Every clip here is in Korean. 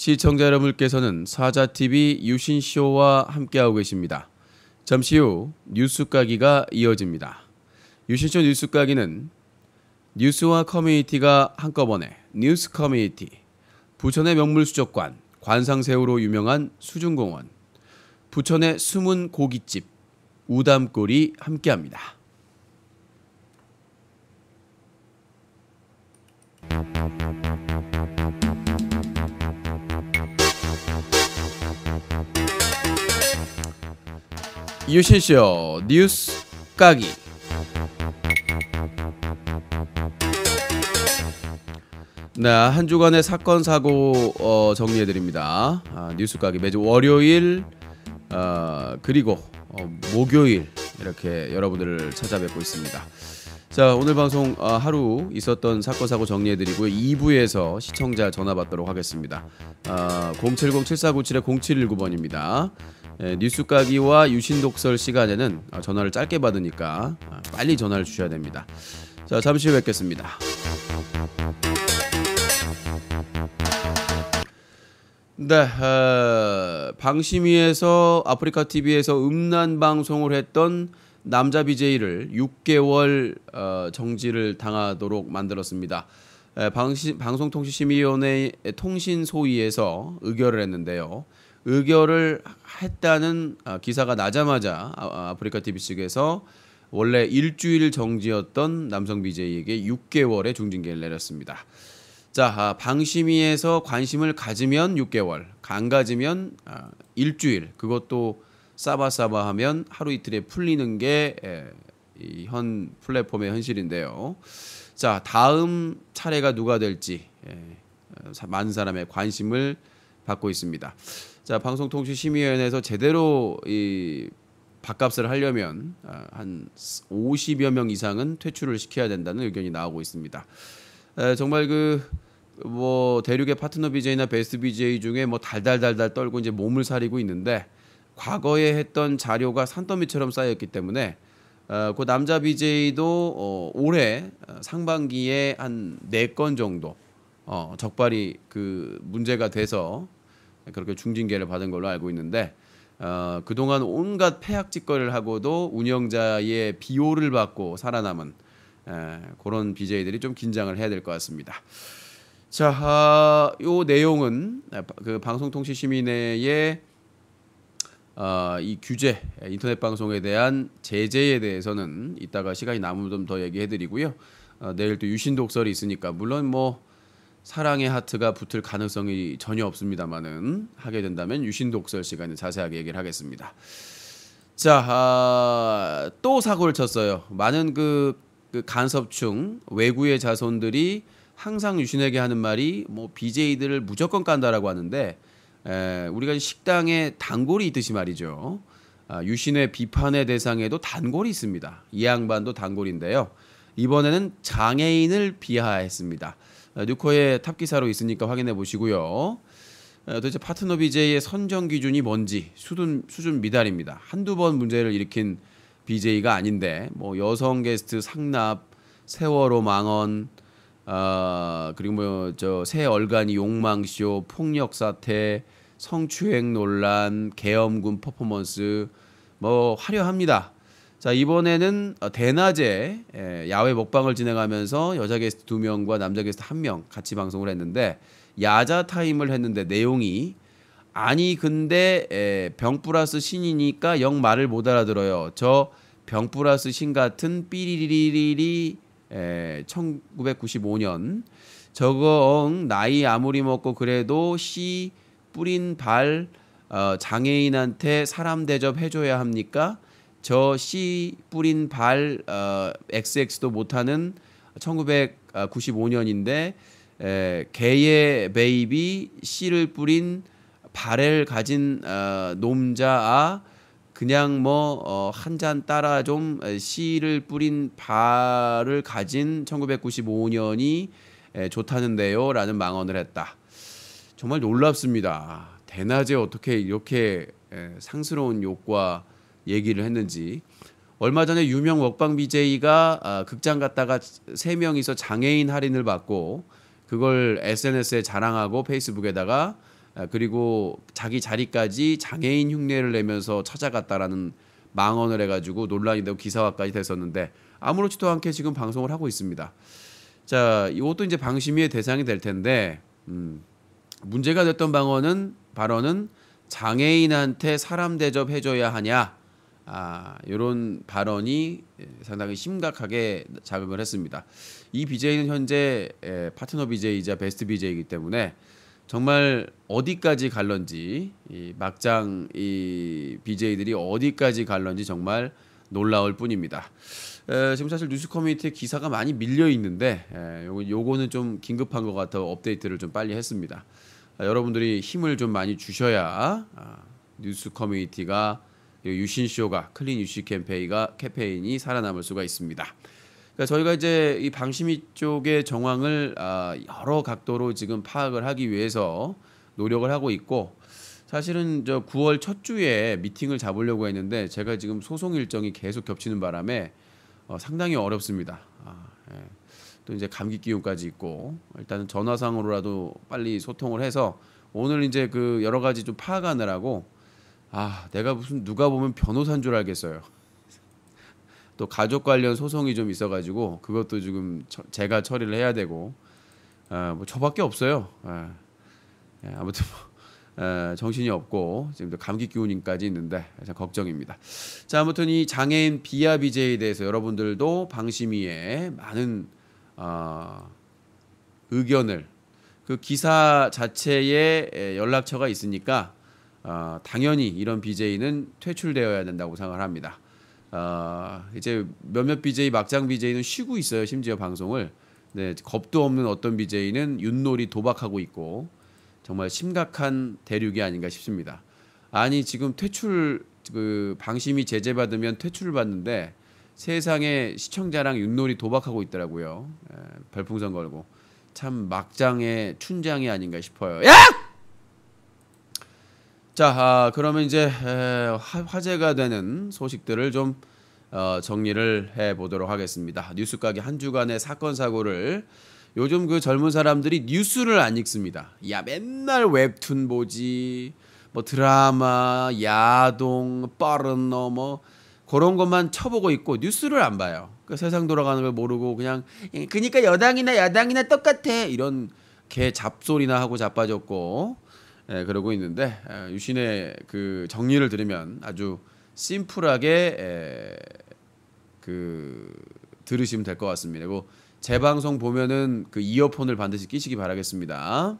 시청자 여러분께서는 사자TV 유신쇼와 함께하고 계십니다. 잠시 후 뉴스까기가 이어집니다. 유신쇼 뉴스까기는 뉴스와 커뮤니티가 한꺼번에 뉴스 커뮤니티, 부천의 명물수족관, 관상새우로 유명한 수중공원, 부천의 숨은 고깃집, 우담골이 함께합니다. 유신쇼 뉴스 까기. 네, 한 주간의 사건 사고 정리해드립니다. 뉴스 까기 매주 월요일 그리고 목요일 이렇게 여러분들을 찾아뵙고 있습니다. 자, 오늘 방송 하루 있었던 사건 사고 정리해드리고요. 2부에서 시청자 전화 받도록 하겠습니다. 070-7497-0719번입니다. 뉴스 까기와 유신독설 시간에는 전화를 짧게 받으니까 빨리 전화를 주셔야 됩니다. 자, 잠시 후에 뵙겠습니다. 네, 방심위에서 아프리카TV에서 음란 방송을 했던 남자 BJ를 6개월 정지를 당하도록 만들었습니다. 방송통신심의위원회 통신소위에서 의결을 했는데요. 의결을 했다는 기사가 나자마자 아프리카TV 측에서 원래 일주일 정지였던 남성 BJ에게 6개월의 중징계를 내렸습니다. 자, 방심위에서 관심을 가지면 6개월, 안 가지면 일주일, 그것도 싸바싸바하면 하루 이틀에 풀리는 게 현 플랫폼의 현실인데요. 자, 다음 차례가 누가 될지 많은 사람의 관심을 받고 있습니다. 자, 방송통신심의위원회에서 제대로 이 밥값을 하려면 한 50여 명 이상은 퇴출을 시켜야 된다는 의견이 나오고 있습니다. 정말 대륙의 파트너 BJ나 베스트 BJ 중에 달달달달 떨고 이제 몸을 사리고 있는데, 과거에 했던 자료가 산더미처럼 쌓였기 때문에 그 남자 BJ도 올해 상반기에 한 4건 정도 적발이 문제가 돼서 그렇게 중징계를 받은 걸로 알고 있는데, 그동안 온갖 폐악짓거리를 하고도 운영자의 비호를 받고 살아남은 그런 BJ들이 좀 긴장을 해야 될 것 같습니다. 자, 요 내용은 방송통신심의위의 이 규제, 인터넷 방송에 대한 제재에 대해서는 이따가 시간이 남으면 좀 더 얘기해드리고요. 내일 또 유신독설이 있으니까 물론 사랑의 하트가 붙을 가능성이 전혀 없습니다만은 하게 된다면 유신독설 시간에 자세하게 얘기를 하겠습니다. 자, 또 사고를 쳤어요. 많은 간섭충 외구의 자손들이 항상 유신에게 하는 말이 BJ들을 무조건 깐다라고 하는데, 우리가 식당에 단골이 있듯이 말이죠. 유신의 비판의 대상에도 단골이 있습니다. 이 양반도 단골인데요. 이번에는 장애인을 비하했습니다. 뉴커의 탑 기사로 있으니까 확인해 보시고요. 도대체 파트너 BJ의 선정 기준이 뭔지 수준 미달입니다. 한두 번 문제를 일으킨 BJ가 아닌데 여성 게스트 상납, 세월호 망언, 그리고 새 얼간이 욕망쇼, 폭력 사태, 성추행 논란, 계엄군 퍼포먼스 화려합니다. 자, 이번에는 대낮에 야외 먹방을 진행하면서 여자 게스트 2명과 남자 게스트 1명 같이 방송을 했는데, 야자 타임을 했는데 내용이 근데 병 플러스 신이니까 영 말을 못 알아들어요. 저 병 플러스 신 같은 삐리리리리 1995년 저거 나이 아무리 먹고 그래도 씨 뿌린 발 장애인한테 사람 대접 해줘야 합니까? 저 씨 뿌린 발 XX도 못하는 1995년인데 개의 베이비 씨를 뿌린 발을 가진 놈자 그냥 한 잔 따라 좀 씨를 뿌린 발을 가진 1995년이 좋다는데요 라는 망언을 했다. 정말 놀랍습니다. 대낮에 어떻게 이렇게 상스러운 욕과 얘기를 했는지. 얼마 전에 유명 먹방 BJ가 극장 갔다가 3명이서 장애인 할인을 받고 그걸 SNS에 자랑하고 페이스북에다가 그리고 자기 자리까지 장애인 흉내를 내면서 찾아갔다라는 망언을 해가지고 논란이 되고 기사화까지 됐었는데 아무렇지도 않게 지금 방송을 하고 있습니다. 자, 이것도 이제 방심위의 대상이 될 텐데 문제가 됐던 발언은 장애인한테 사람 대접해줘야 하냐, 이런 발언이 상당히 심각하게 자극을 했습니다. 이 BJ는 현재 파트너 BJ이자 베스트 BJ이기 때문에 정말 어디까지 갈런지, 막장 이 BJ들이 어디까지 갈런지 정말 놀라울 뿐입니다. 지금 사실 뉴스 커뮤니티에 기사가 많이 밀려 있는데 요거는 좀 긴급한 것 같아 업데이트를 좀 빨리 했습니다. 여러분들이 힘을 좀 많이 주셔야 뉴스 커뮤니티가 유신쇼가 클린 유시 캠페인이 살아남을 수가 있습니다. 그러니까 저희가 이제 이 방심위 쪽의 정황을 여러 각도로 지금 파악을 하기 위해서 노력을 하고 있고, 사실은 저 9월 첫 주에 미팅을 잡으려고 했는데 제가 지금 소송 일정이 계속 겹치는 바람에 상당히 어렵습니다. 예. 또 이제 감기 기운까지 있고 일단은 전화상으로라도 빨리 소통을 해서 오늘 이제 그 여러 가지 좀 파악하느라고 내가 무슨 누가 보면 변호사인 줄 알겠어요. 또 가족 관련 소송이 좀 있어가지고 그것도 지금 제가 처리를 해야 되고 뭐 저밖에 없어요. 아무튼 정신이 없고 지금 감기 기운까지 있는데 참 걱정입니다. 자, 아무튼 이 장애인 비하 BJ에 대해서 여러분들도 방심위에 많은 의견을, 그 기사 자체에 연락처가 있으니까 당연히 이런 BJ는 퇴출되어야 된다고 생각을 합니다. 이제 몇몇 BJ, 막장 BJ는 쉬고 있어요. 심지어 방송을. 네, 겁도 없는 어떤 BJ는 윷놀이 도박하고 있고 정말 심각한 대륙이 아닌가 싶습니다. 아니 지금 방심위 제재받으면 퇴출을 받는데 세상에 시청자랑 윷놀이 도박하고 있더라고요. 별풍선 걸고 참 막장의 춘장이 아닌가 싶어요. 야! 자, 그러면 이제 화제가 되는 소식들을 좀 정리를 해보도록 하겠습니다. 뉴스가게 한 주간의 사건 사고를, 요즘 그 젊은 사람들이 뉴스를 안 읽습니다. 야, 맨날 웹툰 보지, 뭐 드라마, 야동, 빠른너 뭐 그런 것만 쳐보고 있고 뉴스를 안 봐요. 그 세상 돌아가는 걸 모르고 그냥 그러니까 여당이나 야당이나 똑같아 이런 개 잡소리나 하고 자빠졌고 그러고 있는데, 유신의 그 정리를 들으면 아주 심플하게 들으시면 될 것 같습니다. 그리고 제 방송 보면은 그 이어폰을 반드시 끼시기 바라겠습니다.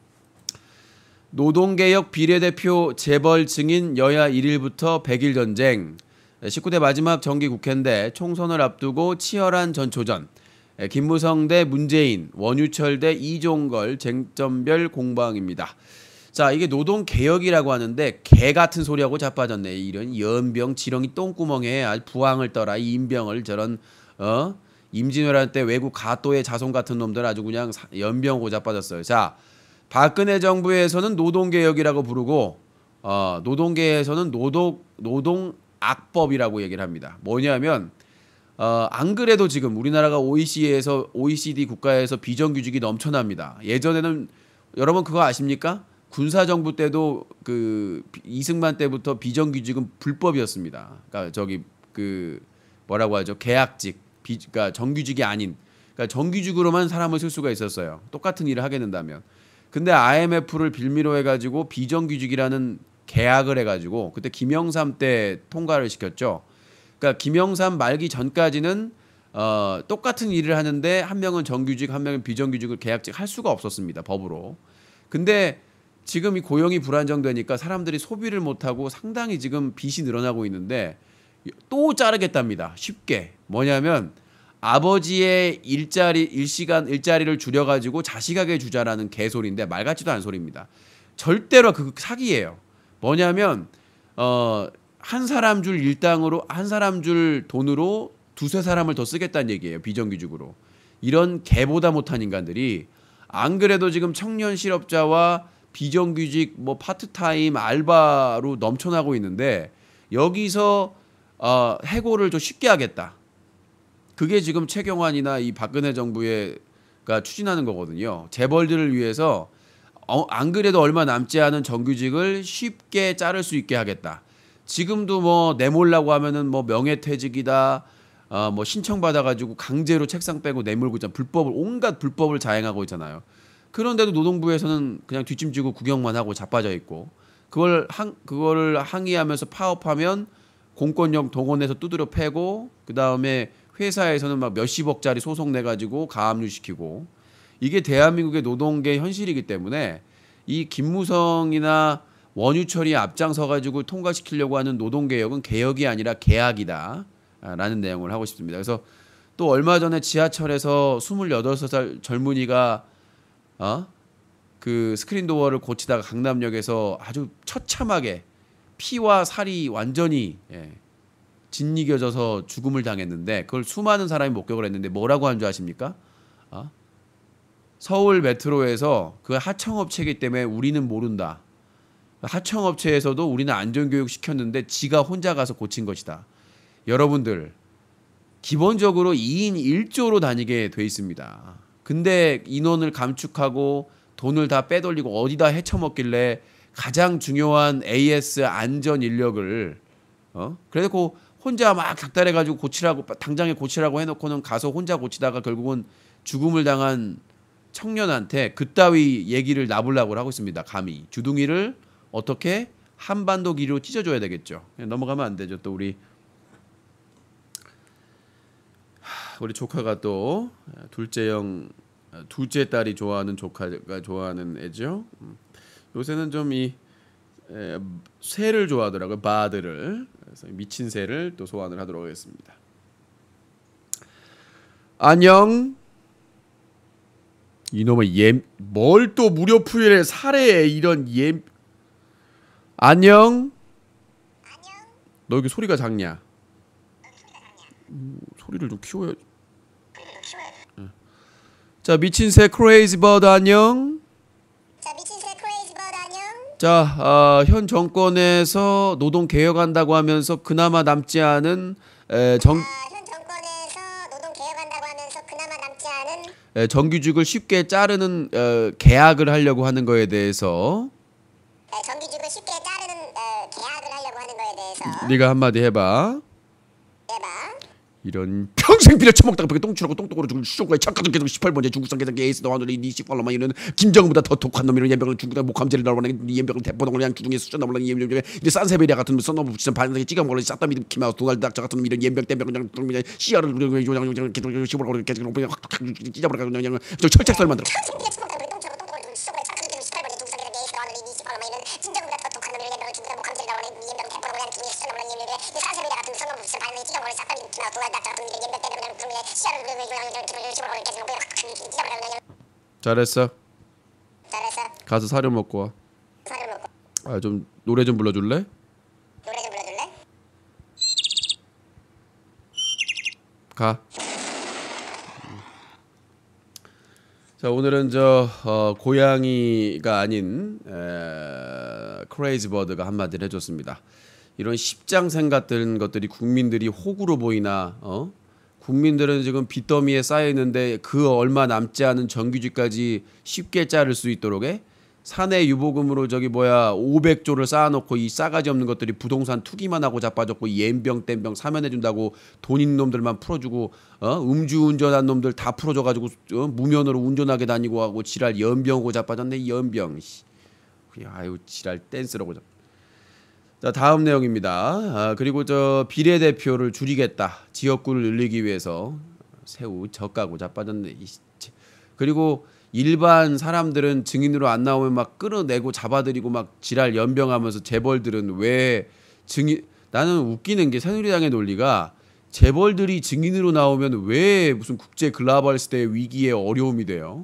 노동개혁 비례대표 재벌 증인 여야 1일부터 100일 전쟁. 19대 마지막 정기국회인데 총선을 앞두고 치열한 전초전. 김무성 대 문재인, 원유철 대 이종걸 쟁점별 공방입니다. 자, 이게 노동개혁이라고 하는데 개 같은 소리하고 자빠졌네. 이런 연병 지렁이 똥구멍에 아주 부항을 떠라. 이 인병을 저런 임진왜란 때 외국 가또의 자손 같은 놈들 아주 그냥 연병하고 자빠졌어요. 자, 박근혜 정부에서는 노동개혁이라고 부르고 노동계에서는 노동악법이라고 얘기를 합니다. 뭐냐면 안 그래도 지금 우리나라가 OECD 국가에서 비정규직이 넘쳐납니다. 예전에는 여러분 그거 아십니까? 군사정부 때도 그 이승만 때부터 비정규직은 불법이었습니다. 그러니까 뭐라고 하죠? 계약직, 그러니까 정규직이 아닌, 그러니까 정규직으로만 사람을 쓸 수가 있었어요. 똑같은 일을 하게 된다면. 근데 IMF를 빌미로 해가지고 비정규직이라는 계약을 해가지고 그때 김영삼 때 통과를 시켰죠. 그러니까 김영삼 말기 전까지는 똑같은 일을 하는데 한 명은 정규직, 한 명은 비정규직을 계약직 할 수가 없었습니다. 법으로. 근데 지금 이 고용이 불안정되니까 사람들이 소비를 못하고 상당히 지금 빚이 늘어나고 있는데 또 자르겠답니다. 쉽게. 뭐냐면 아버지의 일자리를 줄여가지고 자식에게 주자라는 개소리인데 말 같지도 않은 소리입니다. 절대로 그 사기예요. 뭐냐면 한 사람 줄 일당으로, 한 사람 줄 돈으로 두세 사람을 더 쓰겠다는 얘기예요. 비정규직으로. 이런 개보다 못한 인간들이 안 그래도 지금 청년 실업자와 비정규직 뭐 파트타임 알바로 넘쳐나고 있는데 여기서 해고를 좀 쉽게 하겠다. 그게 지금 최경환이나 이 박근혜 정부가 추진하는 거거든요. 재벌들을 위해서 안 그래도 얼마 남지 않은 정규직을 쉽게 자를 수 있게 하겠다. 지금도 뭐 내몰라고 하면은 뭐 명예퇴직이다. 뭐 신청받아가지고 강제로 책상 빼고 내몰고 있잖아. 온갖 불법을 자행하고 있잖아요. 그런데도 노동부에서는 그냥 뒷짐지고 구경만 하고 자빠져 있고, 그거를 항의하면서 파업하면 공권력 동원해서 두드려 패고, 그 다음에 회사에서는 막 몇십억짜리 소송 내가지고 가압류시키고, 이게 대한민국의 노동계 현실이기 때문에 이 김무성이나 원유철이 앞장서가지고 통과시키려고 하는 노동개혁은 개혁이 아니라 계약이다 라는 내용을 하고 싶습니다. 그래서 또 얼마 전에 지하철에서 28살 젊은이가 그 스크린도어를 고치다가 강남역에서 아주 처참하게 피와 살이 완전히 짓이겨져서 죽음을 당했는데, 그걸 수많은 사람이 목격을 했는데 뭐라고 한 줄 아십니까? 서울 메트로에서 그 하청업체이기 때문에 우리는 모른다. 하청업체에서도 우리는 안전교육 시켰는데 지가 혼자 가서 고친 것이다. 여러분들, 기본적으로 2인 1조로 다니게 돼 있습니다. 근데 인원을 감축하고 돈을 다 빼돌리고 어디다 헤쳐먹길래 가장 중요한 AS 안전 인력을 그래도 혼자 막 닥달해가지고 고치라고, 당장에 고치라고 해놓고는 가서 혼자 고치다가 결국은 죽음을 당한 청년한테 그따위 얘기를 나불라고 하고 있습니다. 감히 주둥이를 어떻게 한반도 기로 찢어줘야 되겠죠. 넘어가면 안 되죠. 또 우리 조카가 또 둘째 딸이 좋아하는 조카가 좋아하는 애죠. 요새는 좀 이 새를 좋아하더라고요. 바드를. 그래서 미친 새를 또 소환을 하도록 하겠습니다. 안녕. 이놈의 뭘 또 무료 풀이를 사래, 이런 안녕. 너 여기 소리가 작냐? 소리를 좀 키워야. 자, 미친 새 크레이지 버드 안녕. 자, 현 정권에서 노동 개혁한다고 하면서 그나마 남지 않은 정규직을 쉽게 자르는 계약을 하려고 하는 거에 대해서. 정규직을 쉽게 자르는 계약을 하려고 하는 거에 대해서. 네가 한마디 해봐. 이런 평생 비려 처먹다가 벽에 똥치라고 똥똥으로 죽을 수종과의 착각은 계속 18번째 중국산 계산 에이스 너와들이 니 씨발로만 이런 김정은보다 더 독한 놈이런 연병을 중국에 목감제를 나오는 연병을 대포동을 그냥 주둥에 수전 나오는 연병 이제 산세베리아 같은 썬너브 붙이는 반응에 찍어 먹을 싹다미 키마우스 도날드 닥터 같은 이런 연병 땜병 그냥 그냥 씨알을 계속 씹어버리고 계속 그냥 확 찢어버려 그냥 저 철책설 만들어. 잘했어. 가서 사료 먹고 와. 좀 노래 좀 불러줄래? 가. 자, 오늘은 고양이가 아닌 크레이지 버드가 한마디를 해줬습니다. 이런 십장생 같은 것들이 국민들이 호구로 보이나? 국민들은 지금 빚더미에 쌓여 있는데 그 얼마 남지 않은 정규직까지 쉽게 자를 수 있도록 사내 유보금으로 500조를 쌓아놓고 이 싸가지 없는 것들이 부동산 투기만 하고 자빠졌고 옌병 땜병 사면해준다고 돈 있는 놈들만 풀어주고 음주운전한 놈들 다 풀어줘가지고 무면허로 운전하게 다니고 하고 지랄 연병하고 자빠졌네. 연병. 아유 지랄 댄스라고. 자, 다음 내용입니다. 그리고 비례대표를 줄이겠다. 지역구를 늘리기 위해서. 새우 젓가고 자빠졌네. 그리고 일반 사람들은 증인으로 안 나오면 막 끌어내고 잡아들이고 막 지랄 연병하면서 재벌들은 왜 나는 웃기는 게 새누리당의 논리가 재벌들이 증인으로 나오면 왜 무슨 국제 글로벌 시대의 위기에 어려움이 돼요?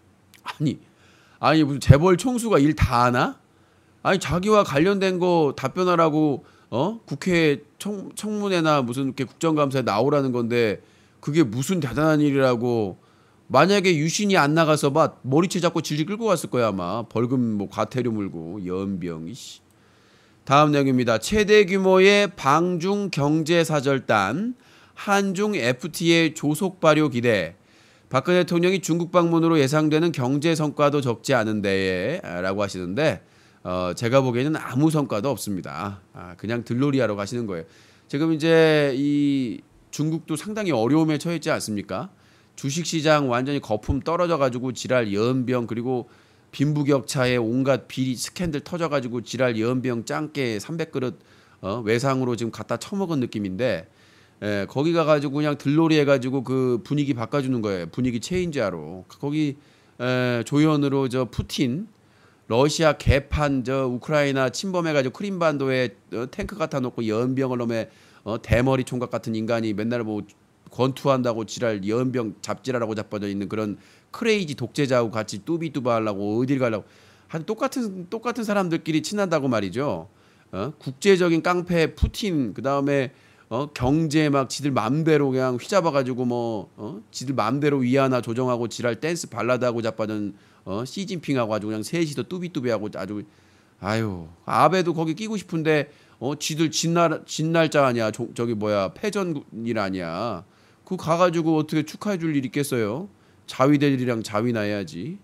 아니 무슨 재벌 총수가 일 다 하나? 아니 자기와 관련된 거 답변하라고 국회 청문회나 무슨 이렇게 국정감사에 나오라는 건데 그게 무슨 대단한 일이라고. 만약에 유신이 안 나가서 머리채 잡고 질질 끌고 갔을 거야 아마. 벌금 과태료 물고 연병. 다음 내용입니다. 최대 규모의 방중 경제사절단 한중 FTA 조속 발효 기대. 박근혜 대통령이 중국 방문으로 예상되는 경제 성과도 적지 않은데라고 하시는데 제가 보기에는 아무 성과도 없습니다. 그냥 들놀이하러 가시는 거예요. 지금 이제 이 중국도 상당히 어려움에 처했지 않습니까? 주식시장 완전히 거품 떨어져가지고 지랄 연병 그리고 빈부격차에 온갖 비리 스캔들 터져가지고 지랄 연병 짱깨 300그릇 외상으로 지금 갖다 처먹은 느낌인데 거기 가가지고 그냥 들놀이 해가지고 그 분위기 바꿔주는 거예요. 분위기 체인지하러 거기 조연으로 저 푸틴 러시아 개판 저 우크라이나 침범해가지고 크림반도에 탱크 갖다 놓고 연병을 놈에 대머리 총각 같은 인간이 맨날 뭐 권투한다고 지랄 연병 잡지라라고 자빠져 있는 그런 크레이지 독재자하고 같이 뚜비뚜바 하려고 어딜 가려고 한 똑같은 사람들끼리 친한다고 말이죠. 국제적인 깡패 푸틴 그다음에 경제 막 지들 맘대로 그냥 휘잡아가지고 뭐 지들 맘대로 위안화 조정하고 지랄 댄스 발라드하고 자빠진 시진핑하고 아주 그냥 셋이서 뚜비뚜비하고 아주 아유 아베도 거기 끼고 싶은데 지들 진날짜 아니야 저기 뭐야 패전일 아니야 그 가가지고 어떻게 축하해줄 일 있겠어요? 자위대들이랑 자위나 해야지.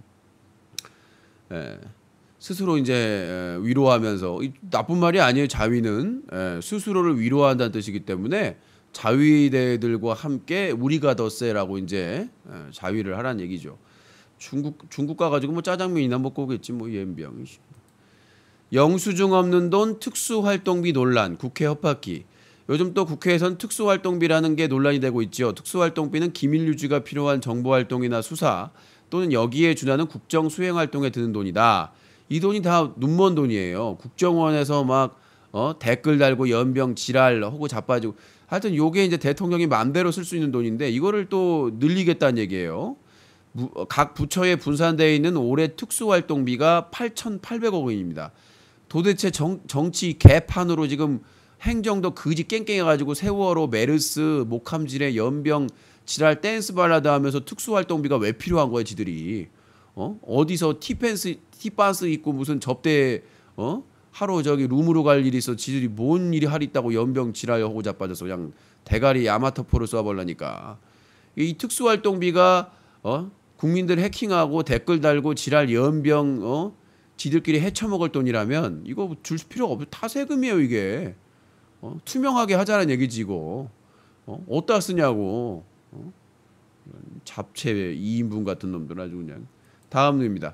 스스로 이제 위로하면서 나쁜 말이 아니에요. 자위는 스스로를 위로한다는 뜻이기 때문에 자위대들과 함께 우리가 더 세라고 이제 자위를 하라는 얘기죠. 중국 가가지고 뭐 짜장면이나 먹고 오겠지 뭐 연병. 영수증 없는 돈 특수활동비 논란 국회 협박기. 요즘 또 국회에선 특수활동비라는 게 논란이 되고 있죠. 특수활동비는 기밀 유지가 필요한 정보활동이나 수사 또는 여기에 준하는 국정 수행활동에 드는 돈이다. 이 돈이 다 눈먼 돈이에요. 국정원에서 막 댓글 달고 연병 지랄 하고 자빠지고 하여튼 요게 이제 대통령이 마음대로 쓸 수 있는 돈인데 이거를 또 늘리겠다는 얘기예요. 각 부처에 분산되어 있는 올해 특수활동비가 8,800억 원입니다. 도대체 정치 개판으로 지금 행정도 그지 깽깽해가지고 세월호 메르스 목함질에 연병 지랄 댄스 발라드 하면서 특수활동비가 왜 필요한 거야 지들이 어디서 티반스 입고 무슨 접대 하루 저기 룸으로 갈 일이 있어 지들이 뭔 일이 할 있다고 연병 지랄 하고 자빠져서 그냥 대가리 야마토포를 쏴버리니까 이 특수활동비가 국민들 해킹하고 댓글 달고 지랄 연병 지들끼리 헤쳐먹을 돈이라면 이거 줄 필요가 없어. 타세금이에요 이게. 투명하게 하자는 얘기지 이거. 어디다 쓰냐고. 잡채 2인분 같은 놈들 아주 그냥. 다음 놈입니다.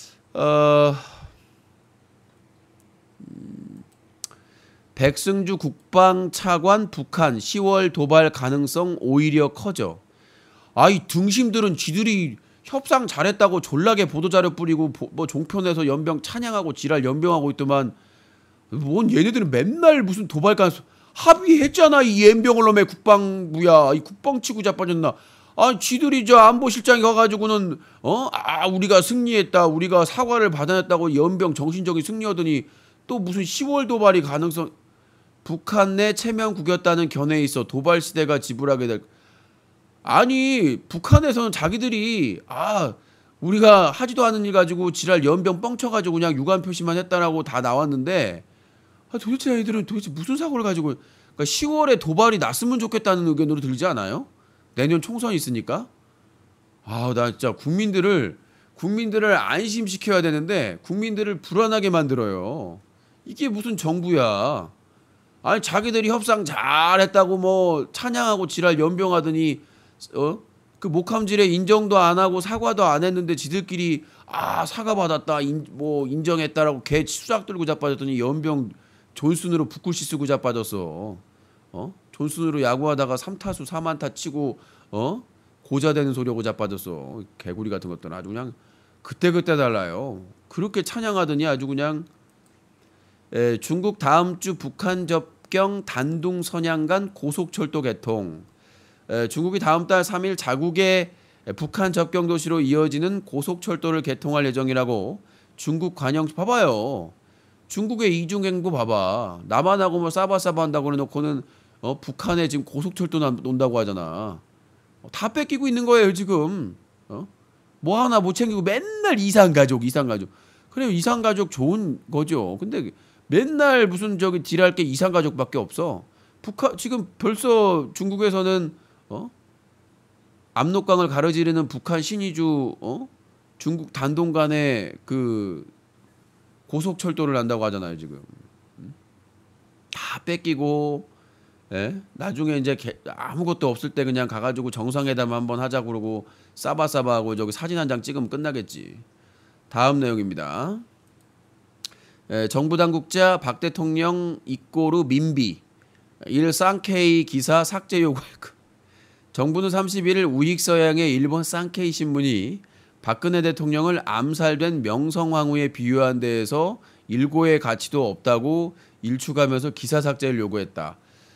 백승주 국방차관 북한 10월 도발 가능성 오히려 커져. 아이 등심들은 지들이 협상 잘했다고 졸라게 보도자료 뿌리고 뭐 종편에서 연병 찬양하고 지랄 연병하고 있더만 뭔 얘네들은 맨날 무슨 도발 가능성 합의했잖아 이 연병을 놈의 국방부야 이 국방치고 자빠졌나 아 지들이 저 안보실장이 가가지고는 우리가 승리했다 우리가 사과를 받아냈다고 연병 정신적인 승리하더니 또 무슨 10월 도발이 가능성 북한 내 체면 구겼다는 견해에 있어 도발 시대가 지불하게 될 아니 북한에서는 자기들이 우리가 하지도 않은 일 가지고 지랄 연병 뻥쳐가지고 그냥 유감 표시만 했다라고 다 나왔는데 도대체 애들은 도대체 무슨 사고를 가지고 그러니까 10월에 도발이 났으면 좋겠다는 의견으로 들지 않아요? 내년 총선이 있으니까 나 진짜 국민들을 안심시켜야 되는데 국민들을 불안하게 만들어요. 이게 무슨 정부야? 아니 자기들이 협상 잘했다고 뭐 찬양하고 지랄 연병하더니 그 목함질에 인정도 안 하고 사과도 안 했는데 지들끼리 사과 받았다 뭐 인정했다라고 개 수작 들고 자빠졌더니 연병 존슨으로 붓글씨 쓰고 자빠졌어. 존슨으로 야구하다가 3타수 4만타 치고 고자 되는 소리하고 자빠졌어. 개구리 같은 것들은 아주 그냥 그때그때 달라요. 그렇게 찬양하더니 아주 그냥 중국 다음 주 북한 접경 단둥 선양간 고속철도 개통. 중국이 다음 달 3일 자국의 북한 접경 도시로 이어지는 고속철도를 개통할 예정이라고 중국 관영 봐봐요. 중국의 이중행보 봐봐. 남한하고 뭐 싸바싸바 한다고 해놓고는 북한에 지금 고속철도 논다고 하잖아. 다 뺏기고 있는 거예요 지금. 뭐 하나 못 챙기고 맨날 이산가족. 그래요 이산가족 좋은 거죠. 근데 맨날 무슨 저기 딜할 게 이산가족밖에 없어. 북한 지금 벌써 중국에서는 압록강을 가로지르는 북한 신의주 중국 단동 간에 그 고속철도를 한다고 하잖아요 지금. 다 뺏기고, 예? 나중에 이제 아무것도 없을 때 그냥 가가지고 정상회담 한번 하자 그러고 싸바싸바하고 저기 사진 한 장 찍으면 끝나겠지. 다음 내용입니다. 예, 정부 당국자 박 대통령 입고루 민비 일 쌍케이 기사 삭제 요구할 것. 정부는 31일 우익서양의 일본 쌍케이 신문이 박근혜 대통령을 암살된 명성황후에 비유한 데에서 일고의 가치도 없다고 일축하면서 기사 삭제를 요구했다.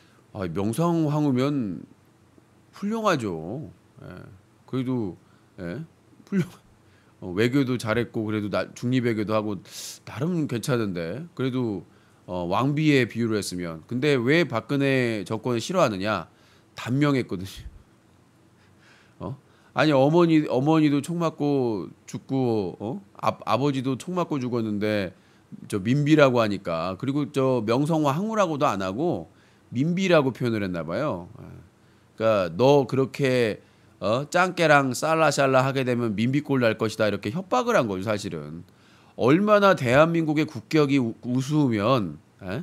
명성황후면 훌륭하죠. 예. 그래도 예. 외교도 잘했고 그래도 중립외교도 하고 나름 괜찮은데 그래도 왕비의 비유를 했으면. 근데 왜 박근혜 정권을 싫어하느냐? 단명했거든요. 아니 어머니도 총 맞고 죽고 아버지도 총 맞고 죽었는데 저 민비라고 하니까. 그리고 저 명성황후라고도 안 하고 민비라고 표현을 했나 봐요. 그러니까 너 그렇게 짱깨랑 살라샬라 하게 되면 민비꼴 날 것이다 이렇게 협박을 한 거죠 사실은. 얼마나 대한민국의 국격이 우스우면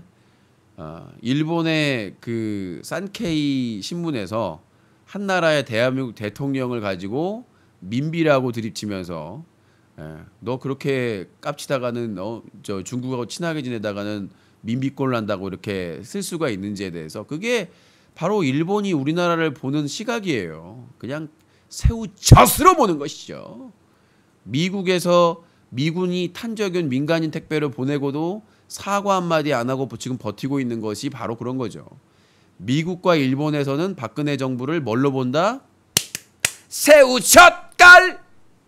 일본의 그 산케이 신문에서 한 나라의 대한민국 대통령을 가지고 민비라고 드립치면서 너 그렇게 깝치다가는 저 중국하고 친하게 지내다가는 민비꼴 난다고 이렇게 쓸 수가 있는지에 대해서 그게 바로 일본이 우리나라를 보는 시각이에요. 그냥 새우젓으로 보는 것이죠. 미국에서 미군이 탄저균 민간인 택배를 보내고도 사과 한마디 안 하고 지금 버티고 있는 것이 바로 그런 거죠. 미국과 일본에서는 박근혜 정부를 뭘로 본다? 새우젓갈!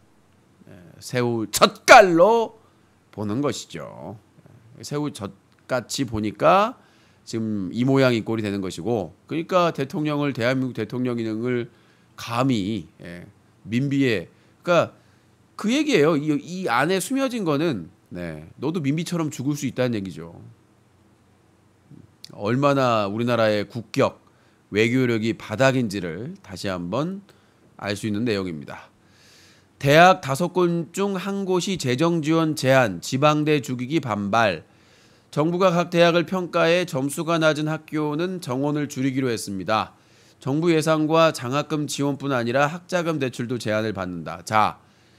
새우젓갈로 보는 것이죠. 새우젓같이 보니까 지금 이 모양 이 꼴이 되는 것이고, 그러니까 대통령을 대한민국 대통령을 감히 민비에, 그러니까 그 얘기예요. 이 안에 숨겨진 거는 너도 민비처럼 죽을 수 있다는 얘기죠. 얼마나 우리나라의 국격, 외교력이 바닥인지를 다시 한번 알 수 있는 내용입니다. 대학 5곳 중 한 곳이 재정 지원 제한, 지방대 죽이기 반발. 정부가 각 대학을 평가해 점수가 낮은 학교는 정원을 줄이기로 했습니다. 정부 예산과 장학금 지원뿐 아니라 학자금 대출도 제한을 받는다. 자,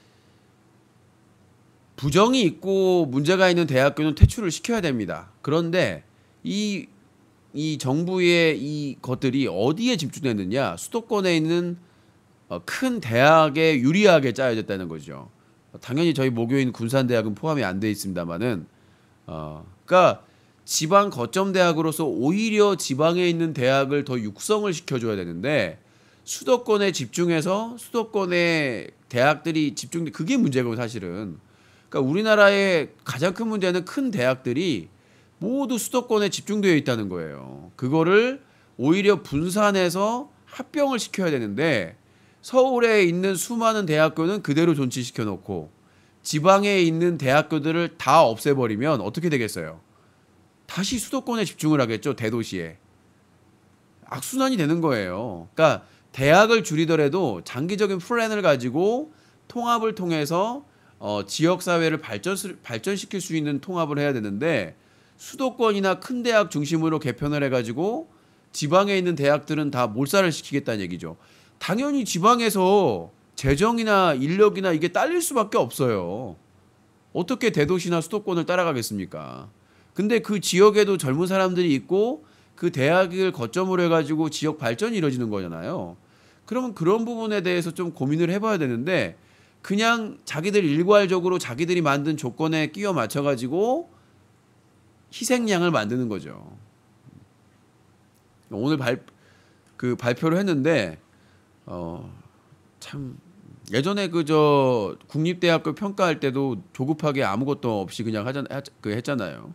부정이 있고 문제가 있는 대학교는 퇴출을 시켜야 됩니다. 그런데 이 정부의 이 것들이 어디에 집중됐느냐? 수도권에 있는 큰 대학에 유리하게 짜여졌다는 거죠. 당연히 저희 모교인 군산대학은 포함이 안 돼 있습니다만은, 그러니까 지방 거점 대학으로서 오히려 지방에 있는 대학을 더 육성을 시켜줘야 되는데 수도권에 집중해서 수도권의 대학들이 그게 문제고 사실은. 그러니까 우리나라의 가장 큰 문제는 큰 대학들이 모두 수도권에 집중되어 있다는 거예요. 그거를 오히려 분산해서 합병을 시켜야 되는데 서울에 있는 수많은 대학교는 그대로 존치시켜 놓고 지방에 있는 대학교들을 다 없애버리면 어떻게 되겠어요? 다시 수도권에 집중을 하겠죠. 대도시에. 악순환이 되는 거예요. 그러니까 대학을 줄이더라도 장기적인 플랜을 가지고 통합을 통해서 지역사회를 발전시킬 수 있는 통합을 해야 되는데 수도권이나 큰 대학 중심으로 개편을 해가지고 지방에 있는 대학들은 다 몰살을 시키겠다는 얘기죠. 당연히 지방에서 재정이나 인력이나 이게 딸릴 수밖에 없어요. 어떻게 대도시나 수도권을 따라가겠습니까? 근데 그 지역에도 젊은 사람들이 있고 그 대학을 거점으로 해가지고 지역 발전이 이루어지는 거잖아요. 그러면 그런 부분에 대해서 좀 고민을 해봐야 되는데 그냥 자기들 일괄적으로 자기들이 만든 조건에 끼워 맞춰가지고 희생양을 만드는 거죠. 오늘 발표를 했는데 참 예전에 국립대학교 평가할 때도 조급하게 아무것도 없이 그냥 했잖아요.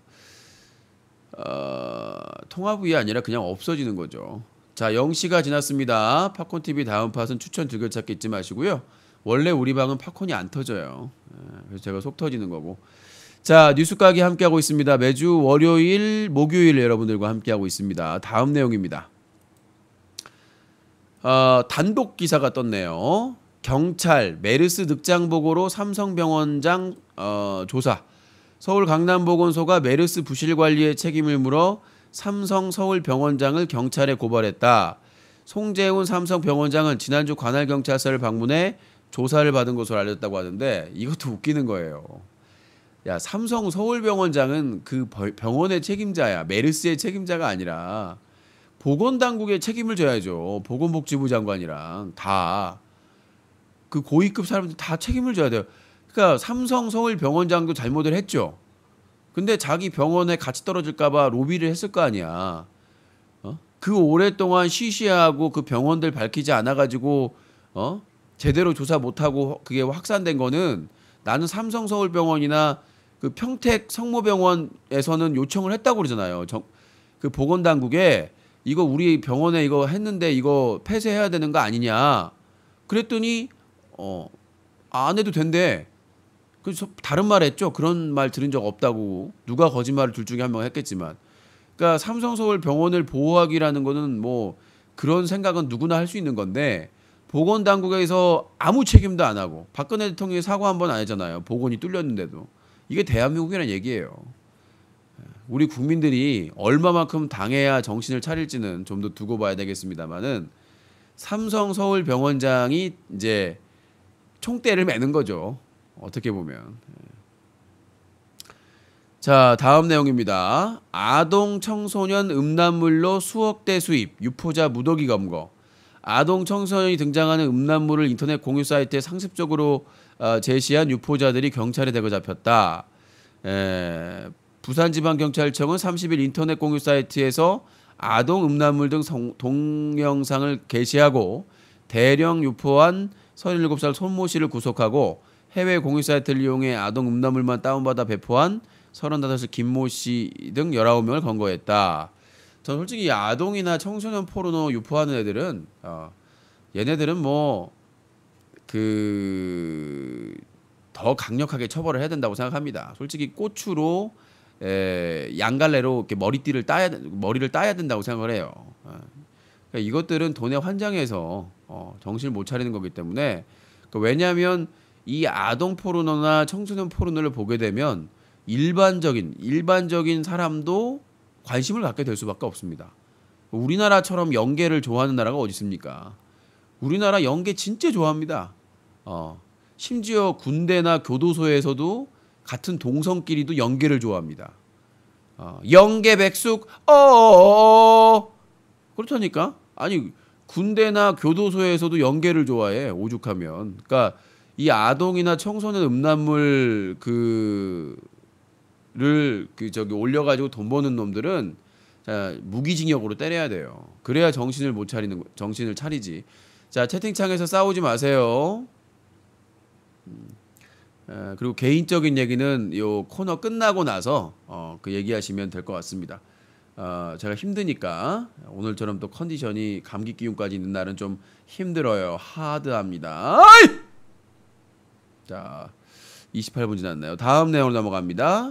통합이 아니라 그냥 없어지는 거죠. 자, 0시가 지났습니다. 팝콘TV 다음 팟은 추천 즐겨찾기 잊지 마시고요. 원래 우리 방은 팝콘이 안 터져요. 그래서 제가 속 터지는 거고. 자, 뉴스가게 함께하고 있습니다. 매주 월요일, 목요일 여러분들과 함께하고 있습니다. 다음 내용입니다. 단독 기사가 떴네요. 경찰 메르스 늑장 보고로 삼성병원장 조사. 서울 강남보건소가 메르스 부실 관리에 책임을 물어 삼성 서울병원장을 경찰에 고발했다. 송재훈 삼성병원장은 지난주 관할경찰서를 방문해 조사를 받은 것으로 알렸다고 하는데 이것도 웃기는 거예요. 야, 삼성 서울병원장은 그 병원의 책임자야. 메르스의 책임자가 아니라 보건당국에 책임을 져야죠. 보건복지부 장관이랑 다 그 고위급 사람들 다 책임을 져야 돼요. 그러니까 삼성 서울병원장도 잘못을 했죠. 근데 자기 병원에 같이 떨어질까봐 로비를 했을 거 아니야. 그 오랫동안 쉬쉬하고 그 병원들 밝히지 않아가지고 제대로 조사 못하고 그게 확산된 거는 나는 삼성 서울병원이나 그 평택 성모병원에서는 요청을 했다고 그러잖아요. 그 보건당국에 이거 우리 병원에 이거 했는데 이거 폐쇄해야 되는 거 아니냐. 그랬더니 안 해도 된대. 그래서 다른 말 했죠. 그런 말 들은 적 없다고. 누가 거짓말을 둘 중에 한 명 했겠지만. 그러니까 삼성서울병원을 보호하기라는 거는 뭐 그런 생각은 누구나 할 수 있는 건데 보건당국에서 아무 책임도 안 하고 박근혜 대통령이 사과 한 번 안 했잖아요. 보건이 뚫렸는데도. 이게 대한민국이라는 얘기예요. 우리 국민들이 얼마만큼 당해야 정신을 차릴지는 좀 더 두고 봐야 되겠습니다만은 삼성서울병원장이 이제 총대를 매는 거죠. 어떻게 보면. 자, 다음 내용입니다. 아동 청소년 음란물로 수억대 수입, 유포자 무더기 검거. 아동 청소년이 등장하는 음란물을 인터넷 공유 사이트에 상습적으로 제시한 유포자들이 경찰에 대거 잡혔다. 부산지방경찰청은 30일 인터넷 공유 사이트에서 아동 음란물 등 동영상을 게시하고 대량 유포한 37살 손모 씨를 구속하고 해외 공유 사이트를 이용해 아동 음란물만 다운받아 배포한 35살 김모 씨 등 19명을 검거했다. 전 솔직히 아동이나 청소년 포르노 유포하는 애들은 얘네들은 뭐 더 강력하게 처벌을 해야 된다고 생각합니다. 솔직히 고추로 양갈래로 이렇게 머리를 따야 된다고 생각을 해요. 그러니까 이것들은 돈에 환장해서 정신을 못 차리는 거기 때문에 왜냐하면 이 아동 포르노나 청소년 포르노를 보게 되면 일반적인 사람도 관심을 갖게 될 수밖에 없습니다. 우리나라처럼 연계를 좋아하는 나라가 어디 있습니까? 우리나라 연계 진짜 좋아합니다. 심지어 군대나 교도소에서도 같은 동성끼리도 연계를 좋아합니다. 연계 백숙 그렇다니까. 아니 군대나 교도소에서도 연계를 좋아해. 오죽하면. 그러니까 이 아동이나 청소년 음란물 올려가지고 돈 버는 놈들은 무기징역으로 때려야 돼요. 그래야 정신을 차리지. 자, 채팅창에서 싸우지 마세요. 그리고 개인적인 얘기는 요 코너 끝나고 나서 그 얘기하시면 될 것 같습니다. 제가 힘드니까 오늘처럼 또 컨디션이 감기 기운까지 있는 날은 좀 힘들어요. 하드합니다. 자, 28분 지났나요? 다음 내용으로 넘어갑니다.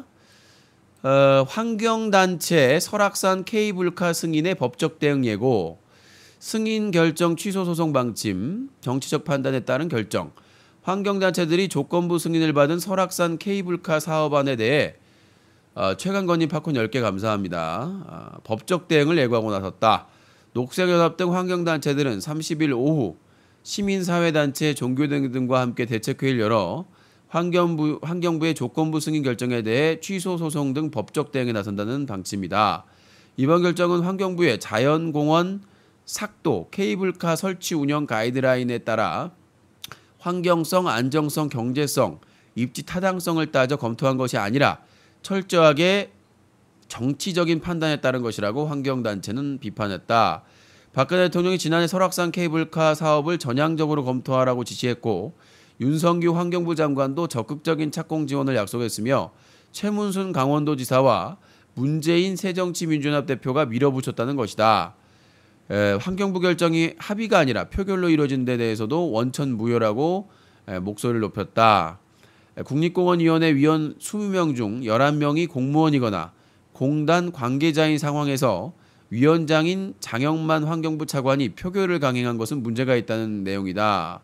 환경단체 설악산 케이블카 승인의 법적 대응 예고, 승인 결정 취소 소송 방침, 정치적 판단에 따른 결정, 환경단체들이 조건부 승인을 받은 설악산 케이블카 사업안에 대해 최강건님 팝콘 10개 감사합니다. 법적 대응을 예고하고 나섰다. 녹색연합 등 환경단체들은 30일 오후 시민사회단체, 종교등 등과 함께 대책회의를 열어 환경부의 조건부 승인 결정에 대해 취소 소송 등 법적 대응에 나선다는 방침이다. 이번 결정은 환경부의 자연공원 삭도 케이블카 설치 운영 가이드라인에 따라 환경성, 안정성, 경제성, 입지 타당성을 따져 검토한 것이 아니라 철저하게 정치적인 판단에 따른 것이라고 환경단체는 비판했다. 박근혜 대통령이 지난해 설악산 케이블카 사업을 전향적으로 검토하라고 지시했고 윤성규 환경부 장관도 적극적인 착공 지원을 약속했으며 최문순 강원도지사와 문재인 새정치민주연합 대표가 밀어붙였다는 것이다. 환경부 결정이 합의가 아니라 표결로 이루어진 데 대해서도 원천 무효라고 목소리를 높였다. 국립공원위원회 위원 20명 중 11명이 공무원이거나 공단 관계자인 상황에서 위원장인 장영만 환경부 차관이 표결을 강행한 것은 문제가 있다는 내용이다.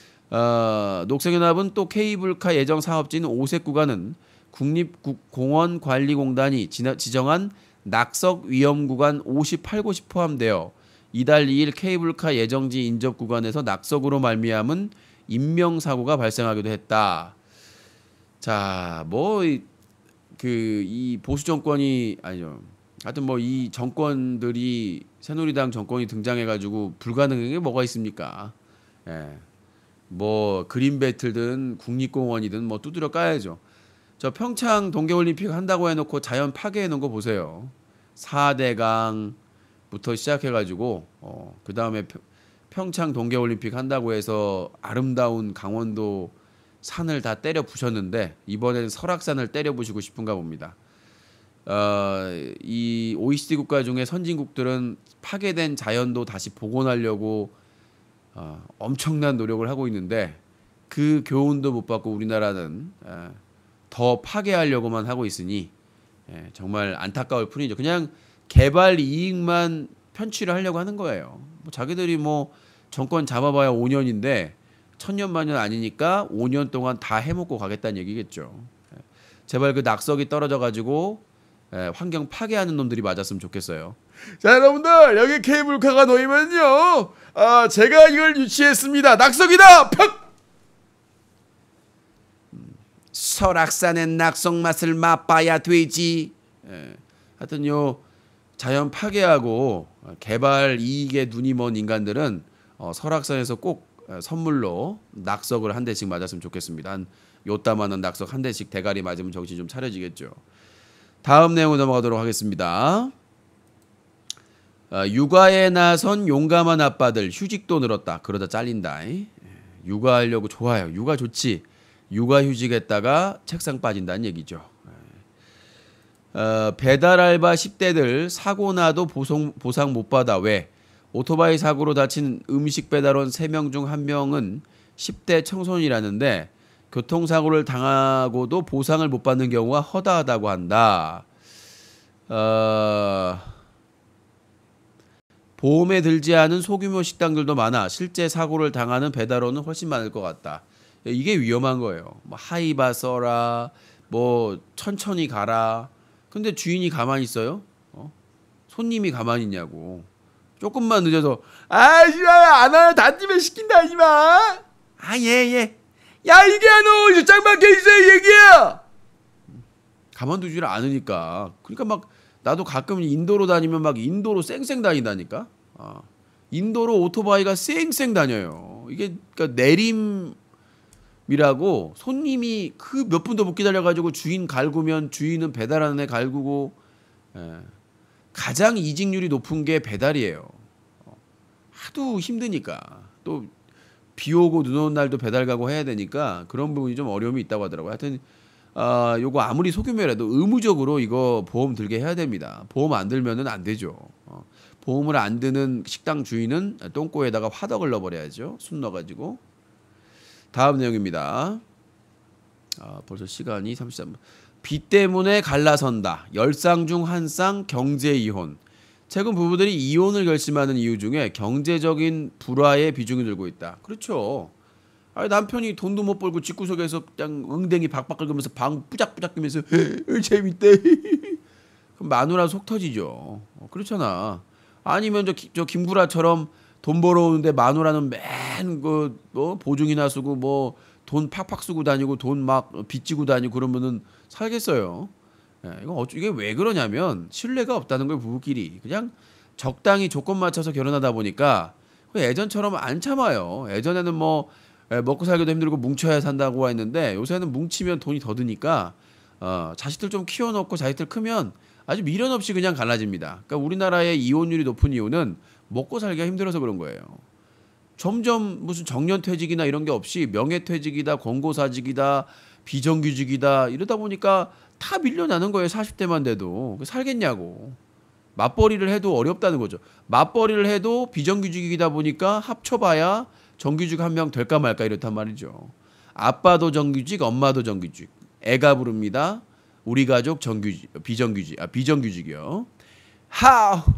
녹색연합은 또 케이블카 예정 사업지인 오색 구간은 국립공원관리공단이 지정한 낙석 위험 구간 58곳이 포함되어 이달 2일 케이블카 예정지 인접 구간에서 낙석으로 말미암은 인명사고가 발생하기도 했다. 자, 뭐 이 보수 정권이 아니죠. 하여튼 뭐 이 정권들이 새누리당 정권이 등장해가지고 불가능한 게 뭐가 있습니까? 예. 뭐 그린벨트든 국립공원이든 뭐 두드려 까야죠. 저 평창 동계올림픽 한다고 해놓고 자연 파괴해 놓은 거 보세요. 4대강부터 시작해가지고 그 다음에 평창 동계올림픽 한다고 해서 아름다운 강원도 산을 다 때려 부셨는데 이번에는 설악산을 때려 부시고 싶은가 봅니다. 이 OECD 국가 중에 선진국들은 파괴된 자연도 다시 복원하려고 엄청난 노력을 하고 있는데 그 교훈도 못 받고 우리나라는 더 파괴하려고만 하고 있으니 정말 안타까울 뿐이죠. 그냥 개발 이익만 편취를 하려고 하는 거예요. 뭐 자기들이 뭐 정권 잡아봐야 5년인데 천년만년 아니니까 5년 동안 다 해먹고 가겠다는 얘기겠죠. 제발 그 낙석이 떨어져가지고 환경 파괴하는 놈들이 맞았으면 좋겠어요. 자, 여러분들 여기 케이블카가 놓이면요, 제가 이걸 유치했습니다. 낙석이다. 팍! 설악산의 낙석 맛을 맛봐야 되지. 하여튼요, 자연 파괴하고 개발 이익에 눈이 먼 인간들은 설악산에서 꼭 선물로 낙석을 한 대씩 맞았으면 좋겠습니다. 한 요따만한 낙석 한 대씩 대가리 맞으면 정신 좀 차려지겠죠. 다음 내용으로 넘어가도록 하겠습니다. 육아에 나선 용감한 아빠들 휴직도 늘었다. 그러다 잘린다. 육아하려고 좋아요. 육아 좋지. 육아휴직했다가 책상 빠진다는 얘기죠. 배달 알바 10대들 사고 나도 보상 못 받아. 왜? 오토바이 사고로 다친 음식 배달원 3명 중 1명은 10대 청소년이라는데 교통사고를 당하고도 보상을 못 받는 경우가 허다하다고 한다. 보험에 들지 않은 소규모 식당들도 많아 실제 사고를 당하는 배달원은 훨씬 많을 것 같다. 이게 위험한 거예요. 뭐 하이바 써라, 뭐 천천히 가라. 근데 주인이 가만히 있어요? 손님이 가만히 있냐고. 조금만 늦어서 싫어요. 안 와요. 다치면 시킨다 하지마. 예. 야, 이게 너 저장 박혀 있어요. 얘기야. 가만두지를 않으니까. 그러니까 막 나도 가끔 인도로 다니면 막 인도로 쌩쌩 다닌다니까. 인도로 오토바이가 쌩쌩 다녀요. 이게 그러니까 내림이라고 손님이 그 몇 분도 못 기다려가지고 주인 갈구면 주인은 배달하는 애 갈구고. 가장 이직률이 높은 게 배달이에요. 하도 힘드니까. 또 비 오고 눈 오는 날도 배달 가고 해야 되니까 그런 부분이 좀 어려움이 있다고 하더라고요. 하여튼 요거 아무리 소규모라도 의무적으로 이거 보험 들게 해야 됩니다. 보험 안 들면은 안 되죠. 보험을 안 드는 식당 주인은 똥꼬에다가 화덕을 넣어버려야죠. 숨 넣어가지고. 다음 내용입니다. 벌써 시간이 33분. 비 때문에 갈라선다. 10쌍 중 1쌍 경제이혼. 최근 부부들이 이혼을 결심하는 이유 중에 경제적인 불화의 비중이 늘고 있다. 그렇죠. 남편이 돈도 못 벌고 집구석에서 그냥 응댕이 박박 긁으면서 방 뿌작뿌작 끼면서 재밌대. 그럼 마누라 속 터지죠. 그렇잖아. 아니면 저 김구라처럼 돈 벌어오는데 마누라는 맨 보증이나 쓰고 뭐 돈 팍팍 쓰고 다니고 돈 막 빚지고 다니고 그러면은 살겠어요. 이게 왜 그러냐면 신뢰가 없다는 거예요. 부부끼리 그냥 적당히 조건 맞춰서 결혼하다 보니까 예전처럼 안 참아요. 예전에는 뭐 먹고 살기도 힘들고 뭉쳐야 산다고 했는데 요새는 뭉치면 돈이 더 드니까 자식들 좀 키워놓고 자식들 크면 아주 미련 없이 그냥 갈라집니다. 그러니까 우리나라의 이혼율이 높은 이유는 먹고 살기가 힘들어서 그런 거예요. 점점 무슨 정년퇴직이나 이런 게 없이 명예퇴직이다, 권고사직이다, 비정규직이다 이러다 보니까 다 밀려나는 거예요. 40대만 돼도. 살겠냐고. 맞벌이를 해도 어렵다는 거죠. 맞벌이를 해도 비정규직이다 보니까 합쳐봐야 정규직 1명 될까 말까 이렇단 말이죠. 아빠도 정규직, 엄마도 정규직. 애가 부릅니다. 우리 가족 비정규직이요. How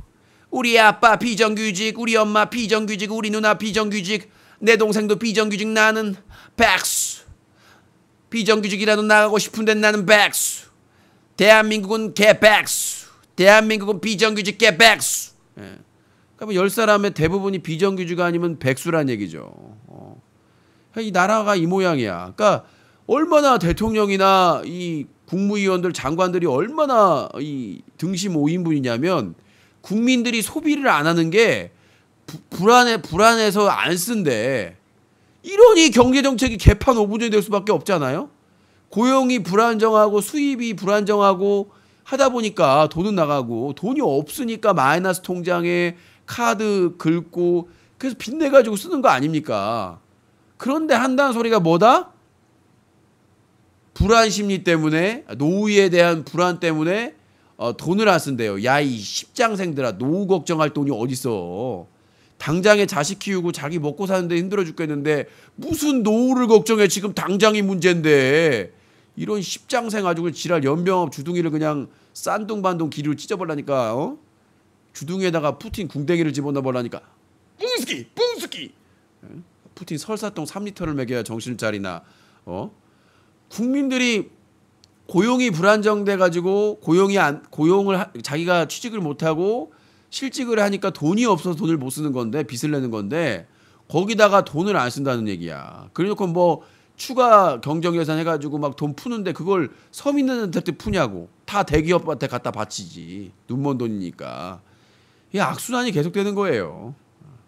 우리 아빠 비정규직, 우리 엄마 비정규직, 우리 누나 비정규직, 내 동생도 비정규직, 나는 백수. 비정규직이라도 나가고 싶은데 나는 백수. 대한민국은 개백수. 대한민국은 비정규직 개백수. 예. 그러면 10사람의 대부분이 비정규직 아니면 백수란 얘기죠. 이 나라가 이 모양이야. 그러니까 얼마나 대통령이나 이 국무위원들, 장관들이 얼마나 이 등심 5인분이냐면 국민들이 소비를 안 하는 게 불안해서 안 쓴대. 이러니 경제정책이 개판 오분전이 될 수밖에 없잖아요. 고용이 불안정하고 수입이 불안정하고 하다 보니까 돈은 나가고 돈이 없으니까 마이너스 통장에 카드 긁고 그래서 빚내가지고 쓰는 거 아닙니까? 그런데 한다는 소리가 뭐다? 불안 심리 때문에, 노후에 대한 불안 때문에 돈을 안 쓴대요. 야, 이 십장생들아, 노후 걱정할 돈이 어딨어. 당장에 자식 키우고 자기 먹고 사는데 힘들어 죽겠는데 무슨 노후를 걱정해. 지금 당장이 문제인데. 이런 십장생 아주 지랄 연병업 주둥이를 그냥 싼둥반둥 기류를 찢어버리니까 주둥이에다가 푸틴 궁뎅이를 집어넣어버리니까 뿡스키 푸틴 설사똥 3리터를 먹여야 정신을 차리나. 국민들이 고용이 불안정돼 가지고 고용을 자기가 취직을 못하고 실직을 하니까 돈이 없어서 돈을 못 쓰는 건데, 빚을 내는 건데 거기다가 돈을 안 쓴다는 얘기야. 그래놓고 뭐 추가 경정 예산 해가지고 막 돈 푸는데 그걸 서민들한테 푸냐고. 다 대기업한테 갖다 바치지. 눈먼 돈이니까. 이 악순환이 계속되는 거예요.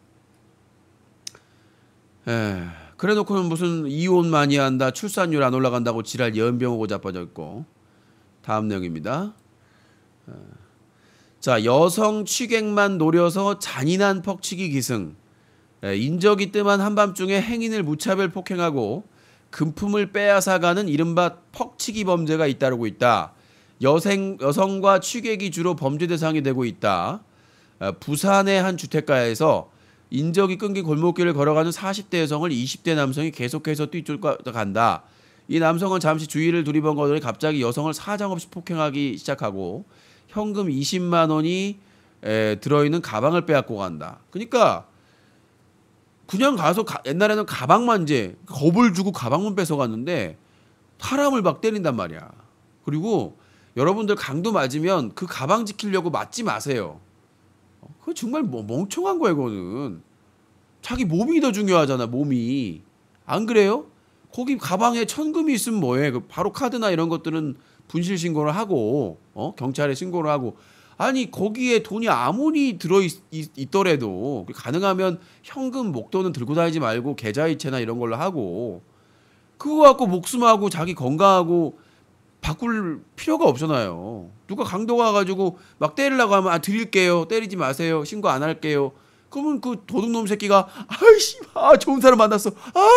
그래놓고는 무슨 이혼 많이 한다, 출산율 안 올라간다고 지랄 연병 오고 자빠져 있고. 다음 내용입니다. 자, 여성 취객만 노려서 잔인한 퍽치기 기승. 인적이 뜸한 한밤중에 행인을 무차별 폭행하고 금품을 빼앗아가는 이른바 퍽치기 범죄가 잇따르고 있다. 여성과 취객이 주로 범죄 대상이 되고 있다. 부산의 한 주택가에서 인적이 끊긴 골목길을 걸어가는 40대 여성을 20대 남성이 계속해서 뛰쫓아간다. 이 남성은 잠시 주의를 두리번 거더니 갑자기 여성을 사정없이 폭행하기 시작하고 현금 20만 원이 들어있는 가방을 빼앗고 간다. 그러니까 그냥 가서 옛날에는 가방만 이제 겁을 주고 가방만 뺏어갔는데 사람을 막 때린단 말이야. 그리고 여러분들 강도 맞으면 그 가방 지키려고 맞지 마세요. 그거 정말 멍청한 거예요. 그거는 자기 몸이 더 중요하잖아. 몸이. 안 그래요? 거기 가방에 천금이 있으면 뭐해. 바로 카드나 이런 것들은 분실 신고를 하고 경찰에 신고를 하고. 아니 거기에 돈이 아무리 들어있더라도 가능하면 현금 목돈은 들고 다니지 말고 계좌이체나 이런 걸로 하고, 그거 갖고 목숨하고 자기 건강하고 바꿀 필요가 없잖아요. 누가 강도 가가지고 막 때리려고 하면 드릴게요, 때리지 마세요, 신고 안 할게요. 그러면 그 도둑놈 새끼가 아이씨 좋은 사람 만났어,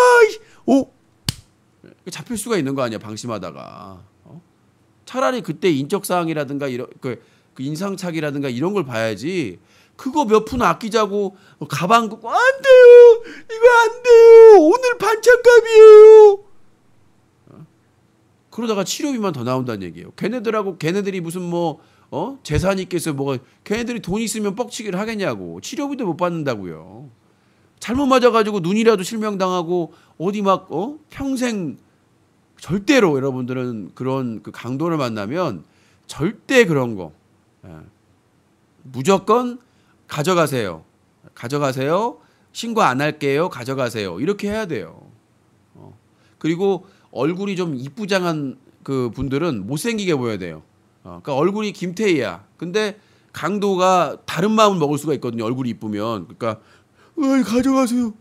잡힐 수가 있는 거 아니야, 방심하다가. 차라리 그때 인적사항이라든가 이런 그 인상착의라든가 이런 걸 봐야지. 그거 몇 푼 아끼자고 가방 안 돼요, 이거 안 돼요, 오늘 반찬값이에요. 그러다가 치료비만 더 나온다는 얘기예요. 걔네들이 무슨 재산이 있겠어. 걔네들이 돈 있으면 뻑치기를 하겠냐고. 치료비도 못 받는다고요. 잘못 맞아가지고 눈이라도 실명당하고 어디 평생. 절대로 여러분들은 그런 그 강도를 만나면 절대 그런 거 무조건 가져가세요. 신고 안 할게요. 가져가세요. 이렇게 해야 돼요. 그리고 얼굴이 좀 이쁘장한 그 분들은 못생기게 보여야 돼요. 그러니까 얼굴이 김태희야. 근데 강도가 다른 마음을 먹을 수가 있거든요. 얼굴이 이쁘면. 그러니까 가져가세요.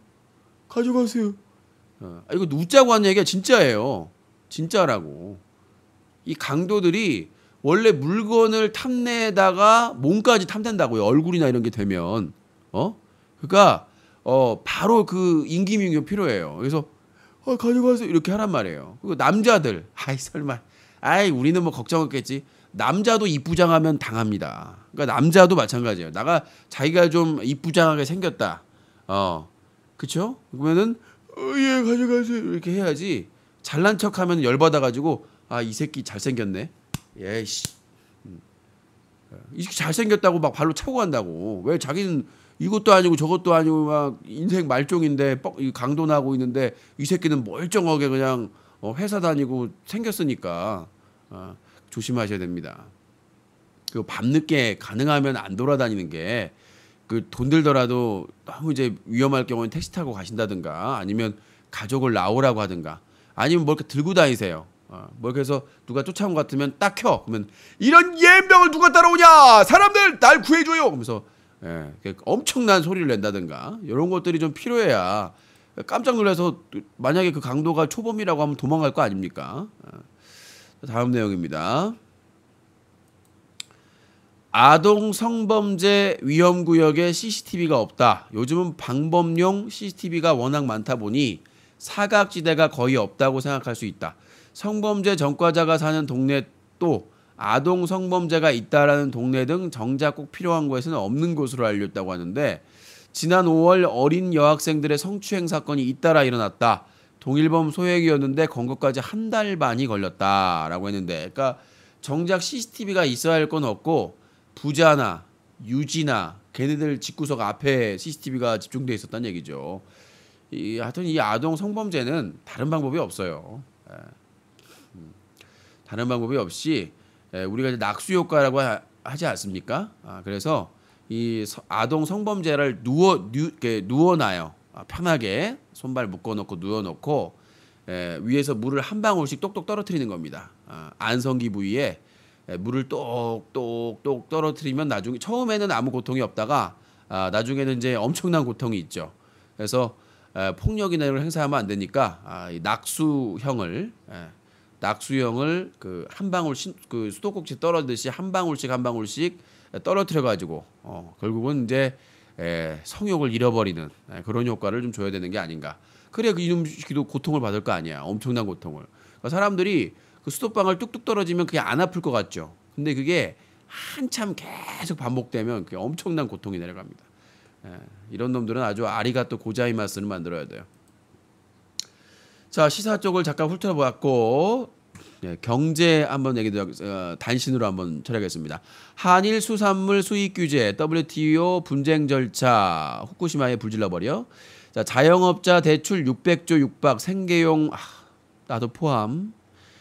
이거 웃자고 한 얘기가 진짜예요. 진짜라고. 이 강도들이 원래 물건을 탐내다가 몸까지 탐낸다고요. 얼굴이나 이런 게 되면. 그러니까 바로 그 임기응변이 필요해요. 그래서 가져가세요 이렇게 하란 말이에요. 그리고 남자들 설마 우리는 걱정했겠지. 남자도 이쁘장하면 당합니다. 그러니까 남자도 마찬가지예요. 자기가 좀 이쁘장하게 생겼다. 그쵸? 그러면은 예 가져가세요 이렇게 해야지. 잘난 척하면 열받아가지고 이 새끼 잘생겼네. 예씨. 이렇게 잘생겼다고 막 발로 차고 간다고. 왜 자기는 이것도 아니고 저것도 아니고 막 인생 말종인데 강도 나고 있는데 이 새끼는 멀쩡하게 그냥 회사 다니고 생겼으니까 조심하셔야 됩니다. 그 밤늦게 가능하면 안 돌아다니는 게 그 돈 들더라도 너무 이제 위험할 경우는 택시 타고 가신다든가 아니면 가족을 나오라고 하든가 아니면 뭘 이렇게 들고 다니세요. 뭐 그래서 누가 쫓아온 것 같으면 딱 켜. 그러면 이런 예명을 누가 따라오냐? 사람들 날 구해줘요. 그러면서 엄청난 소리를 낸다든가 이런 것들이 좀 필요해야 깜짝 놀라서 만약에 그 강도가 초범이라고 하면 도망갈 거 아닙니까? 다음 내용입니다. 아동 성범죄 위험구역에 CCTV가 없다. 요즘은 방범용 CCTV가 워낙 많다 보니 사각지대가 거의 없다고 생각할 수 있다. 성범죄 전과자가 사는 동네 또 아동 성범죄가 있다라는 동네 등 정작 꼭 필요한 곳에서는 없는 곳으로 알렸다고 하는데 지난 5월 어린 여학생들의 성추행 사건이 잇따라 일어났다. 동일범 소액이었는데 검거까지 한 달 반이 걸렸다라고 했는데 그러니까 정작 CCTV가 있어야 할 건 없고 부자나 유지나 걔네들 집구석 앞에 CCTV가 집중돼 있었다는 얘기죠. 하여튼 이 아동 성범죄는 다른 방법이 없어요. 다른 방법이 없이 우리가 이제 낙수 효과라고 하지 않습니까? 그래서 이 아동 성범죄를 누워놔요. 편하게 손발 묶어놓고 누워놓고 위에서 물을 한 방울씩 똑똑 떨어뜨리는 겁니다. 안성기 부위에 물을 똑똑똑 떨어뜨리면 나중에 처음에는 아무 고통이 없다가 나중에는 이제 엄청난 고통이 있죠. 그래서 폭력이나 이런 걸 행사하면 안 되니까 이 낙수형을 그 한 방울씩 그 수도꼭지 떨어지듯이 한 방울씩 한 방울씩 떨어뜨려 가지고 결국은 이제 성욕을 잃어버리는 그런 효과를 좀 줘야 되는 게 아닌가. 그래 그 이놈 새끼도 고통을 받을 거 아니야. 엄청난 고통을. 그러니까 사람들이 그 수도방울 뚝뚝 떨어지면 그게 안 아플 것 같죠. 근데 그게 한참 계속 반복되면 그게 엄청난 고통이 내려갑니다. 이런 놈들은 아주 아리가또 고자이마스를 만들어야 돼요. 자, 시사 쪽을 잠깐 훑어보았고 경제 한번 얘기 단신으로 한번 처리하겠습니다. 한일 수산물 수입 규제, WTO 분쟁 절차, 후쿠시마에 불질러 버려. 자, 자영업자 대출 600조 육박, 생계용 나도 포함.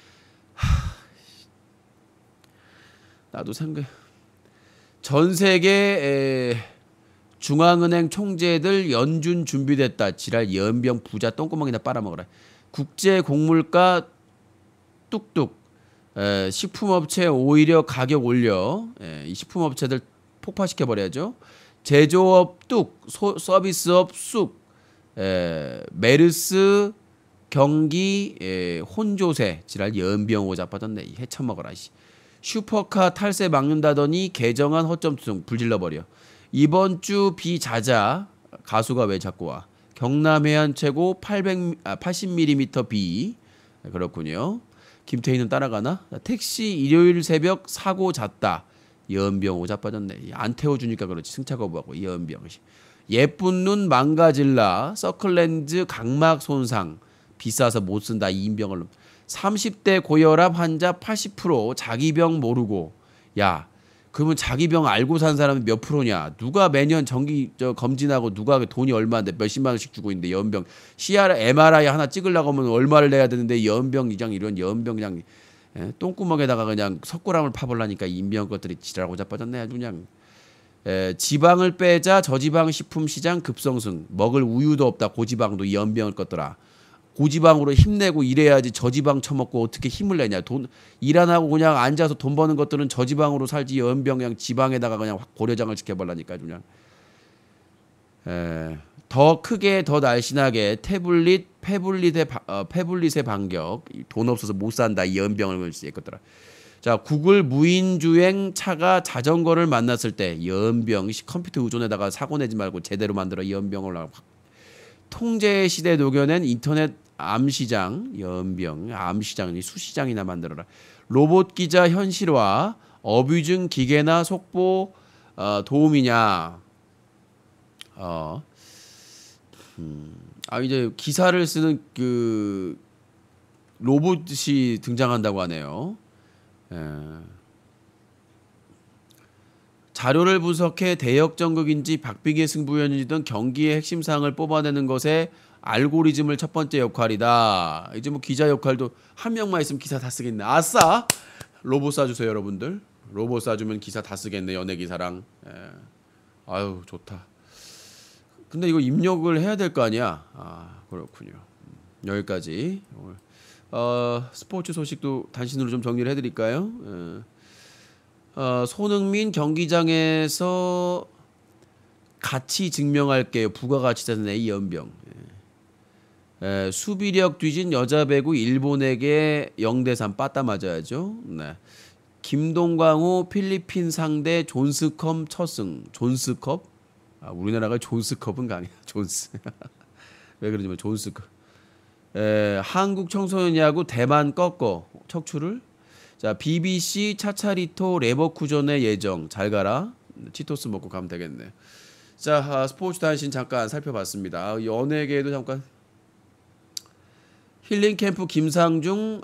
나도 생각. 전 세계 중앙은행 총재들 연준 준비됐다. 지랄 연병 부자 똥구멍이나 빨아먹어라. 국제 곡물가 뚝뚝. 식품업체 오히려 가격 올려. 이 식품업체들 폭파시켜 버려야죠. 제조업 뚝. 서비스업 쑥. 메르스 경기 혼조세 지랄 연병 오자 빠졌네. 해쳐 먹어라. 슈퍼카 탈세 막는다더니 개정안 허점 투정 불질러 버려. 이번 주 비자자 가수가 왜 자꾸 와. 경남 해안 최고 80mm 비. 그렇군요. 김태희는 따라가나? 택시 일요일 새벽 사고 잤다. 연병 오자 빠졌네. 안 태워주니까 그렇지. 승차 거부하고 연병. 예쁜 눈 망가질라. 서클렌즈 각막 손상. 비싸서 못 쓴다. 인병을. 30대 고혈압 환자 80% 자기 병 모르고. 야, 그러면 자기 병 알고 산 사람은 몇 프로냐? 누가 매년 검진하고 누가 돈이 얼마인데 몇십만 원씩 주고 있는데 연병. MRI 하나 찍으려고 하면 얼마를 내야 되는데 연병 이장 이런 연병 그냥 똥구멍에다가 그냥 석고랑을 파볼라니까 인병 것들이 지랄하고 자빠졌네 아주 그냥. 지방을 빼자 저지방 식품 시장 급성승. 먹을 우유도 없다. 고지방도 연병을 껐더라. 고지방으로 힘내고 일해야지 저지방 처먹고 어떻게 힘을 내냐. 일 안 하고 그냥 앉아서 돈 버는 것들은 저지방으로 살지 연병 그냥 지방에다가 그냥 고려장을 지켜버리니까 그냥. 더 크게 더 날씬하게 태블릿의 반격. 돈 없어서 못 산다. 이 연병을 했거더라. 자, 구글 무인주행 차가 자전거를 만났을 때 연병. 컴퓨터 의존에다가 사고 내지 말고 제대로 만들어 연병을 하고. 통제의 시대 녹여낸 인터넷 암시장, 연병, 암시장이 수시장이나 만들어라. 로봇 기자 현실화, 어뷰징 기계나 속보 도움이냐? 이제 기사를 쓰는 그 로봇이 등장한다고 하네요. 자료를 분석해 대역전극인지 박빙의 승부였는지 등 경기의 핵심 사항을 뽑아내는 것에 알고리즘을 첫 번째 역할이다. 이제 뭐 기자 역할도 한 명만 있으면 기사 다 쓰겠네. 아싸! 로봇 쏴주세요, 여러분들. 로봇 쏴주면 기사 다 쓰겠네, 연예 기사랑. 예. 아유, 좋다. 근데 이거 입력을 해야 될 거 아니야? 아, 그렇군요. 여기까지. 스포츠 소식도 단신으로 좀 정리를 해드릴까요? 손흥민 경기장에서 가치 증명할게요. 부가가치자산 A 연병. 수비력 뒤진 여자 배구 일본에게 0대3 빠따 맞아야죠. 네. 김동광호 필리핀 상대 존스컵 첫승. 존스컵? 아, 우리나라가 존스컵은 강해. 존스. 왜 그러지? 존스컵. 한국 청소년 야구 대만 꺾어 척추를. 자, BBC 차차리토 레버쿠전의 예정. 잘 가라. 치토스 먹고 가면 되겠네. 자, 스포츠 단신 잠깐 살펴봤습니다. 연예계에도 잠깐. 힐링 캠프 김상중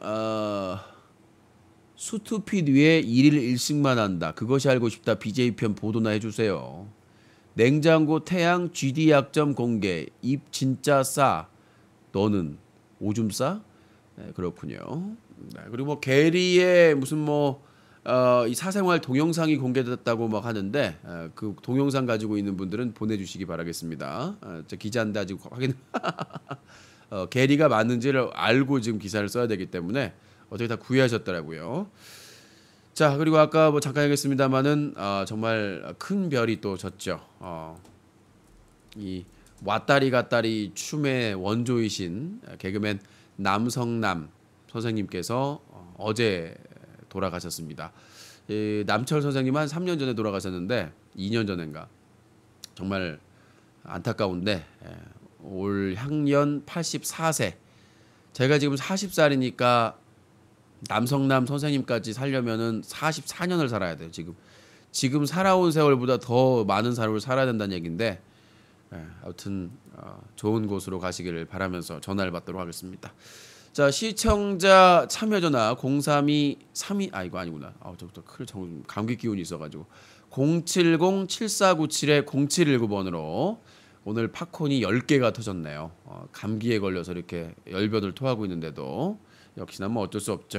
수투핏 위에 1일 1승만 한다. 그것이 알고 싶다. BJ 편 보도나 해주세요. 냉장고 태양 GD 약점 공개. 입 진짜 싸. 너는 오줌 싸? 네, 그렇군요. 네, 그리고 뭐 게리의 무슨 이 사생활 동영상이 공개됐다고 막 하는데 그 동영상 가지고 있는 분들은 보내주시기 바라겠습니다. 저 기자인데 아직 확인. 게리가 맞는지를 알고 지금 기사를 써야 되기 때문에 어떻게 다 구애하셨더라고요. 자, 그리고 아까 뭐 잠깐 얘기했습니다만은 정말 큰 별이 또 졌죠. 이 왔다리 갔다리 춤의 원조이신 개그맨 남성남 선생님께서 어제 돌아가셨습니다. 남철 선생님 한 3년 전에 돌아가셨는데 2년 전인가 정말 안타까운데 올 향년 84세. 제가 지금 40살이니까 남성남 선생님까지 살려면은 44년을 살아야 돼요. 지금 살아온 세월보다 더 많은 세월을 살아야 된다는 얘기인데 아무튼 좋은 곳으로 가시기를 바라면서 전화를 받도록 하겠습니다. 자, 시청자 참여 전화 03232 이거 아니구나. 저부터 감기 기운이 있어가지고 070-7497-0719번으로 오늘 팝콘이 10개가 터졌네요. 감기에 걸려서 이렇게 열변을 토하고 있는데도 역시나 뭐 어쩔 수 없죠.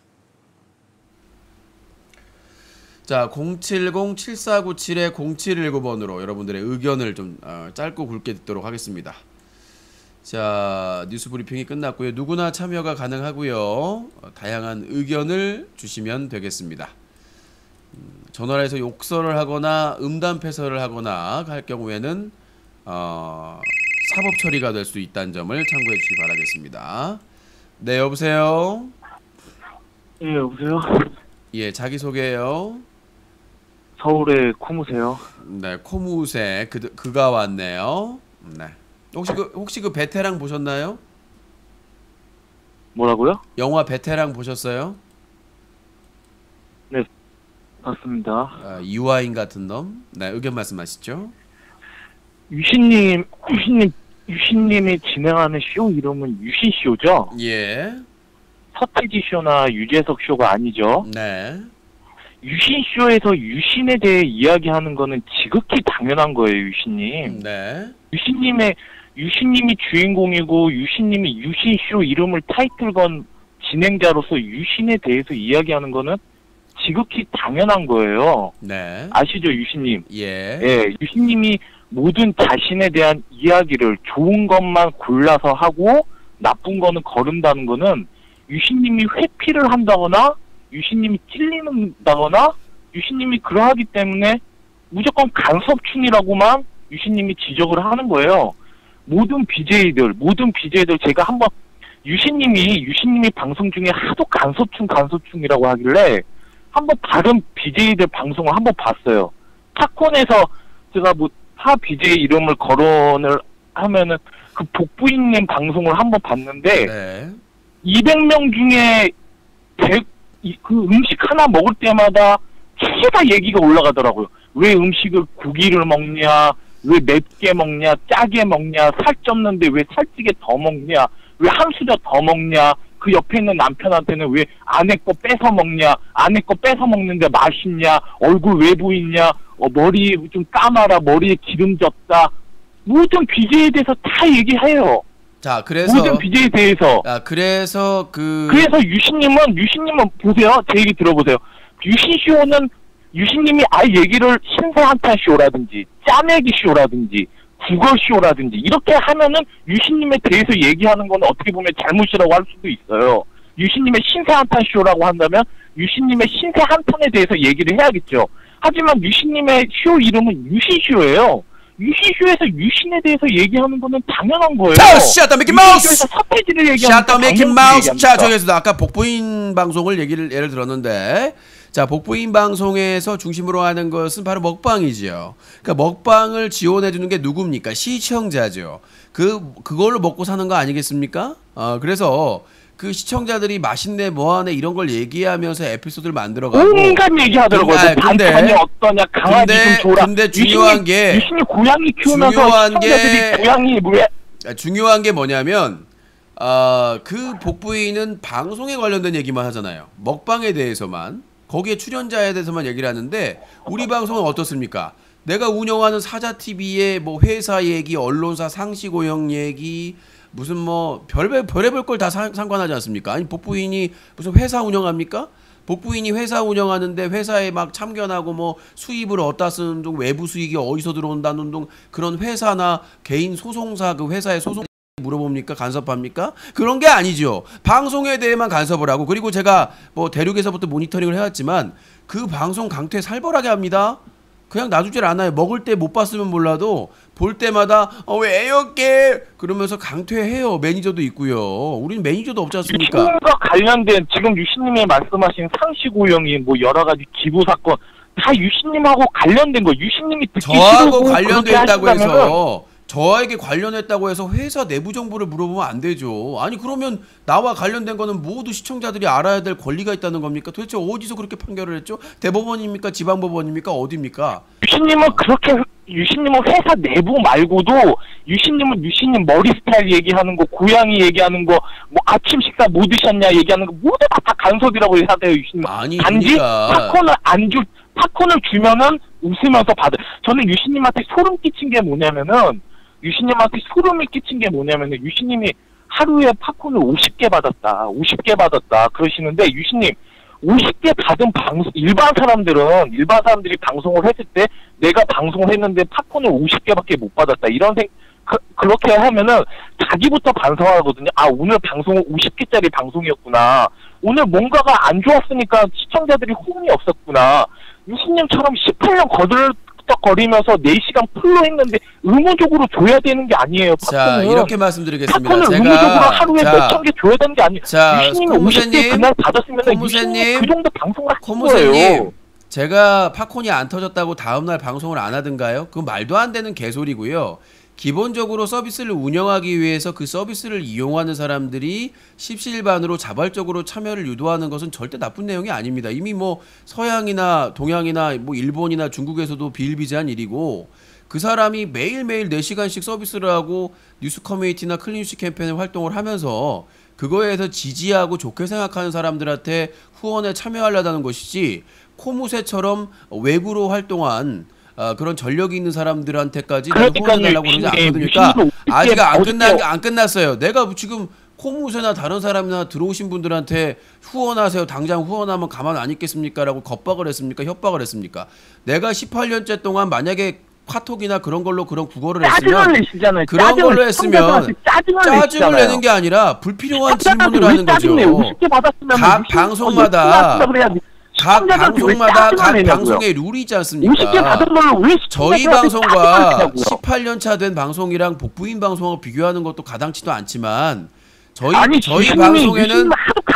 자, 070-7497-0719번으로 여러분들의 의견을 좀 짧고 굵게 듣도록 하겠습니다. 자, 뉴스 브리핑이 끝났고요. 누구나 참여가 가능하고요. 다양한 의견을 주시면 되겠습니다. 전화를 해서 욕설을 하거나 음담 패설을 하거나 할 경우에는 사법 처리가 될 수 있다는 점을 참고해 주시기 바라겠습니다. 네, 여보세요? 예, 여보세요? 예, 자기소개요. 서울의 코무세요. 네, 코무새 그가 왔네요. 네. 혹시 그 베테랑 보셨나요? 뭐라고요? 영화 베테랑 보셨어요? 네, 봤습니다. 유아인 같은 놈. 네, 의견 말씀하시죠. 유신님이 진행하는 쇼 이름은 유신쇼죠? 예. 서태지 쇼나 유재석 쇼가 아니죠? 네. 유신쇼에서 유신에 대해 이야기하는 거는 지극히 당연한 거예요, 유신님. 네. 유신님이 주인공이고 유신님이 유신쇼 이름을 타이틀 건 진행자로서 유신에 대해서 이야기하는 거는 지극히 당연한 거예요. 네. 아시죠, 유신님? 예. 예, 유신님이 모든 자신에 대한 이야기를 좋은 것만 골라서 하고 나쁜 거는 거른다는 거는 유신님이 회피를 한다거나 유신님이 찔린다거나 유신님이 그러하기 때문에 무조건 간섭충이라고만 유신님이 지적을 하는 거예요. 모든 BJ들 제가 한번 유신님이 방송 중에 하도 간섭충이라고 하길래 한번 다른 BJ들 방송을 한번 봤어요. 팝콘에서 제가 뭐 타 BJ 이름을 거론을 하면은 그 복부인님 방송을 한번 봤는데 네. 200명 중에 그 음식 하나 먹을 때마다 최다 얘기가 올라가더라고요. 왜 음식을 고기를 먹냐, 왜 맵게 먹냐, 짜게 먹냐, 살쪘는데 왜 살찌게 더 먹냐, 왜 한 수저 더 먹냐, 그 옆에 있는 남편한테는 왜 아내 거 뺏어 먹냐, 아내 거 뺏어 먹는데 맛있냐, 얼굴 왜 보이냐, 머리 좀 까마라, 머리에 기름 졌다, 모든 BJ에 대해서 다 얘기해요. 자, 그래서 모든 BJ에 대해서. 그래서 유신님은 보세요. 제 얘기 들어보세요. 유신님이 아예 얘기를 신세한탄 쇼라든지 짜내기 쇼라든지 국어 쇼라든지 이렇게 하면은 유신님에 대해서 얘기하는 건 어떻게 보면 잘못이라고 할 수도 있어요. 유신님의 신세한탄 쇼라고 한다면 유신님의 신세한탄에 대해서 얘기를 해야겠죠. 하지만 유신님의 쇼 이름은 유신쇼예요. 유신쇼에서 유신에 대해서 얘기하는 거는 당연한 거예요. 자, Shut the Mickey Mouse! 유신쇼에서 서태지를 얘기하는 Shut the Mickey Mouse! 자, 저기 저기서 아까 복부인 방송을 예를 들었는데, 자, 복부인 방송에서 중심으로 하는 것은 바로 먹방이지요. 그러니까 먹방을 지원해 주는 게 누굽니까? 시청자죠. 그걸로 먹고 사는 거 아니겠습니까? 그래서 그 시청자들이 맛있네 뭐하네 이런 걸 얘기하면서 에피소드를 만들어가고 온갖 얘기하더라고요. 반찬이 어떠냐, 강아지 좀 줘라. 근데 중요한 게 유신이 고양이 키우면서 시청자들이 고양이 뭐야? 중요한 게 뭐냐면 그 복부인은 방송에 관련된 얘기만 하잖아요. 먹방에 대해서만, 거기에 출연자에 대해서만 얘기를 하는데 우리 방송은 어떻습니까? 내가 운영하는 사자TV의 뭐 회사 얘기, 언론사 상시고용 얘기, 무슨 뭐 별의별 걸 다 상관하지 않습니까? 아니 복부인이 무슨 회사 운영합니까? 복부인이 회사 운영하는데 회사에 막 참견하고 뭐 수입을 어디다 쓰는 둥, 외부 수익이 어디서 들어온다는 둥, 그런 회사나 개인 소송사 그 회사의 소송 물어봅니까? 간섭합니까? 그런 게 아니죠. 방송에 대해만 간섭을 하고, 그리고 제가 뭐 대륙에서부터 모니터링을 해왔지만 그 방송 강퇴 살벌하게 합니다. 그냥 놔두질 않아요. 먹을 때 못 봤으면 몰라도 볼 때마다 왜 이렇게 그러면서 강퇴해요. 매니저도 있고요. 우리는 매니저도 없지 않습니까? 유신님과 관련된 지금 유신님이 말씀하신 상시고용이 뭐 여러 가지 기부 사건 다 유신님하고 관련된 거. 유신님이 듣기 저하고 싫고 관련됐다고 해서 저에게 관련했다고 해서 회사 내부 정보를 물어보면 안 되죠. 아니 그러면 나와 관련된 거는 모두 시청자들이 알아야 될 권리가 있다는 겁니까? 도대체 어디서 그렇게 판결을 했죠? 대법원입니까? 지방법원입니까? 어디입니까? 유신님은 회사 내부 말고도 유신님 머리 스타일 얘기하는 거, 고양이 얘기하는 거, 뭐 아침 식사 뭐 드셨냐 얘기하는 거 모두 다 간섭이라고 해야 돼요. 유신님. 아니 단지 그러니까. 팝콘을 주면은 웃으면서 받아. 저는 유신님한테 소름 끼친 게 뭐냐면은 유신님이 하루에 팝콘을 50개 받았다 그러시는데, 유신님 50개 받은 일반 사람들이 방송을 했을 때 내가 방송을 했는데 팝콘을 50개밖에 못 받았다 그렇게 하면은 자기부터 반성하거든요. 아, 오늘 방송은 50개짜리 방송이었구나. 오늘 뭔가가 안 좋았으니까 시청자들이 호응이 없었구나. 유신님처럼 18년 거들떡거리면서 4시간 풀로 했는데 의무적으로 줘야 되는 게 아니에요. 자, 이렇게 말씀드리겠습니다. 팝콘을 의무적으로 하루에 몇천 개 줘야 되는 게 아니에요. 자, 유신님이 50개 그날 받았으면 유신님이 그 정도 방송을 하신 거예요. 제가 팝콘이 안 터졌다고 다음날 방송을 안 하든가요? 그건 말도 안 되는 개소리고요. 기본적으로 서비스를 운영하기 위해서 그 서비스를 이용하는 사람들이 십시일반으로 자발적으로 참여를 유도하는 것은 절대 나쁜 내용이 아닙니다. 이미 뭐 서양이나 동양이나 뭐 일본이나 중국에서도 비일비재한 일이고, 그 사람이 매일매일 4시간씩 서비스를 하고 뉴스 커뮤니티나 클린슈 캠페인을 활동을 하면서 그거에 대해서 지지하고 좋게 생각하는 사람들한테 후원에 참여하려는 것이지, 코무새처럼 외부로 활동한 그런 전력이 있는 사람들한테까지 후원해달라고 그러지 않거든요. 그러니까 아직 안 끝났어요. 내가 지금 코무새나 다른 사람이나 들어오신 분들한테 후원하세요, 당장 후원하면 가만 안 있겠습니까? 라고 겁박을 했습니까? 협박을 했습니까? 내가 18년째 동안 만약에 카톡이나 그런 걸로 그런 국어를 했으면, 그런 걸로 했으면 짜증을 내는 게 아니라 불필요한 질문을 하는 거죠. 각 방송마다 각 방송의 룰이 있지 않습니까? 저희 방송과 18년차 된 방송이랑 복부인 방송을 비교하는 것도 가당치도 않지만, 저희 방송에는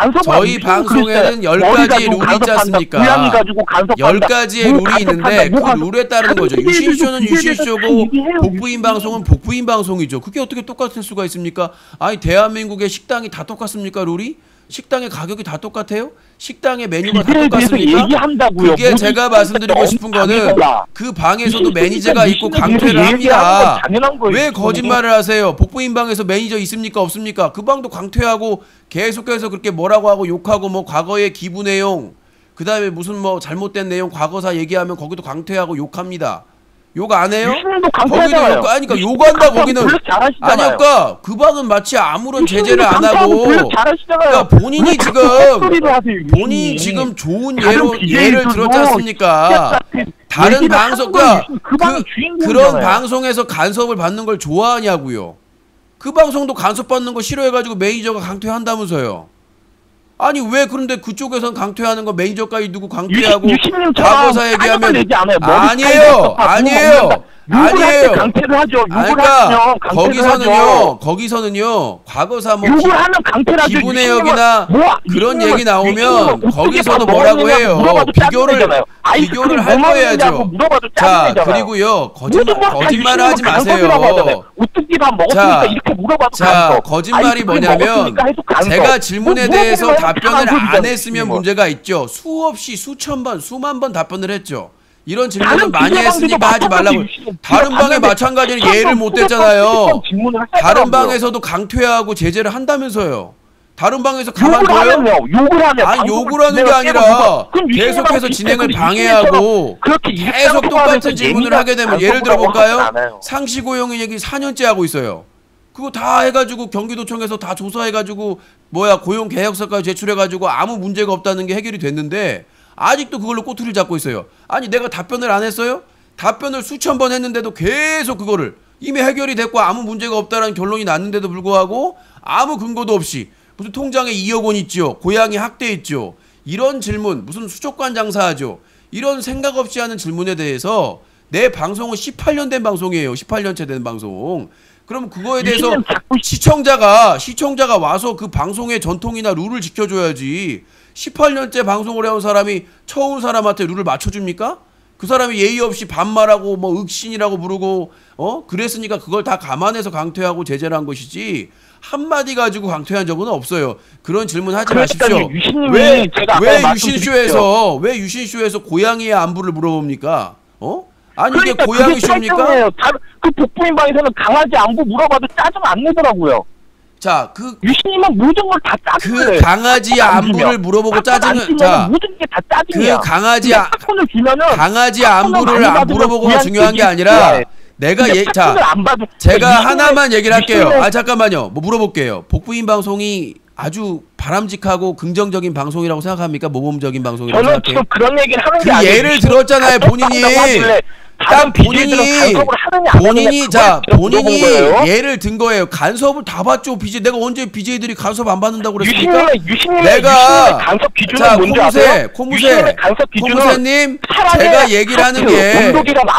10가지 룰이 있지 않습니까? 10가지의 룰이 있는데 그 룰에 따르는 거죠. 유신쇼는 유신쇼고 복부인 방송은 복부인 방송이죠. 그게 어떻게 똑같을 수가 있습니까? 아니 대한민국의 식당이 다 똑같습니까, 룰이? 식당의 가격이 다 똑같아요? 식당의 메뉴가 다 기대에 대해서 똑같습니까? 얘기한다고요. 그게 제가 말씀드리고 싶은 거는 그 방에서도 매니저가 있고 강퇴를 합니다. 왜 거짓말을 하세요? 복부인 방에서 매니저 있습니까? 없습니까? 그 방도 강퇴하고 계속해서 그렇게 뭐라고 하고 욕하고 뭐 과거의 기부 내용, 그 다음에 무슨 뭐 잘못된 내용 과거사 얘기하면 거기도 강퇴하고 욕합니다. 욕 안 해요? 거기도 욕, 아니, 그러니까 욕한다, 거기는. 아니, 그러니까 그 방은 마치 아무런 제재를 안 하고. 그러니까 본인이 지금 좋은 예를 들었지 않습니까? 다른 방송, 그러니까 그런 방송에서 간섭을 받는 걸 좋아하냐고요. 그 방송도 간섭받는 거 싫어해가지고 매니저가 강퇴한다면서요. 아니 왜 그런데 그쪽에선 강퇴하는 거 매니저까지 누구 강퇴하고 과거사 얘기하면 아니에요. 강퇴를 하죠. 그러니까 거기서는요 과거사 뭐 기부내역이나 그런 얘기 나오면 거기서도 뭐라고 해요. 비교를 할 거야죠. 자 그리고요 거짓말을 하지 마세요. 자 거짓말이 뭐냐면 제가 질문에 대해서 답변을 안 했으면 문제가 있죠. 수없이 수천 번 수만 번 답변을 했죠. 이런 질문을 많이 했으니까 하지 말라고. 다른 방에 마찬가지로 예를 못 댔잖아요. 다른 방에서도 강퇴하고 제재를 한다면서요. 다른 방에서 가만둬요? 아니 욕을 하는 게 아니라 계속해서 진행을 방해하고 계속 똑같은 질문을 하게 되면 예를 들어볼까요? 상시고용인 얘기 4년째 하고 있어요. 그거 다 해가지고 경기도청에서 다 조사해가지고 고용계약서까지 제출해가지고 아무 문제가 없다는 게 해결이 됐는데 아직도 그걸로 꼬투리를 잡고 있어요. 아니 내가 답변을 안 했어요? 답변을 수천 번 했는데도 계속 그거를 이미 해결이 됐고 아무 문제가 없다라는 결론이 났는데도 불구하고 아무 근거도 없이 무슨 통장에 2억 원 있죠. 고양이 학대했죠. 이런 질문 무슨 수족관 장사하죠. 이런 생각 없이 하는 질문에 대해서 내 방송은 18년 된 방송이에요. 18년째 된 방송. 그럼 그거에 대해서 시청자가 와서 그 방송의 전통이나 룰을 지켜줘야지. 18년째 방송을 해온 사람이 처음 온 사람한테 룰을 맞춰줍니까? 그 사람이 예의 없이 반말하고 뭐 윽신이라고 부르고 그랬으니까 그걸 다 감안해서 강퇴하고 제재를 한 것이지 한마디 가지고 강퇴한 적은 없어요. 그런 질문 하지 마십시오. 왜 유신쇼에서 고양이의 안부를 물어봅니까? 아니 이게 고양이 쇼입니까? 그 복부인 방에서는 강아지 안부 물어봐도 짜증 안 내더라고요. 자, 유신님은 모든 걸 다 짜증을 그 강아지 안부를 물어보고 짜증을 모든 게 다 짜증이야. 그 강아지 안부를 안 물어보고가 중요한 게 아니라 내가 제가 하나만 얘기를 할게요. 잠깐만요. 뭐 물어볼게요. 복부인 방송이 아주 바람직하고 긍정적인 방송이라고 생각합니까? 모범적인 방송이라고 생각해요? 저는 지금 그런 얘기를 하는 게 아니에요. 예를 들었잖아요. 본인이 본인이 예를 든 거예요. 간섭을 다 받죠. BJ 내가 언제 BJ들이 간섭 안 받는다고 그랬습니까? 내가 간섭 기준은 뭔지 아세요? 코무새님 제가 얘기를 하는 게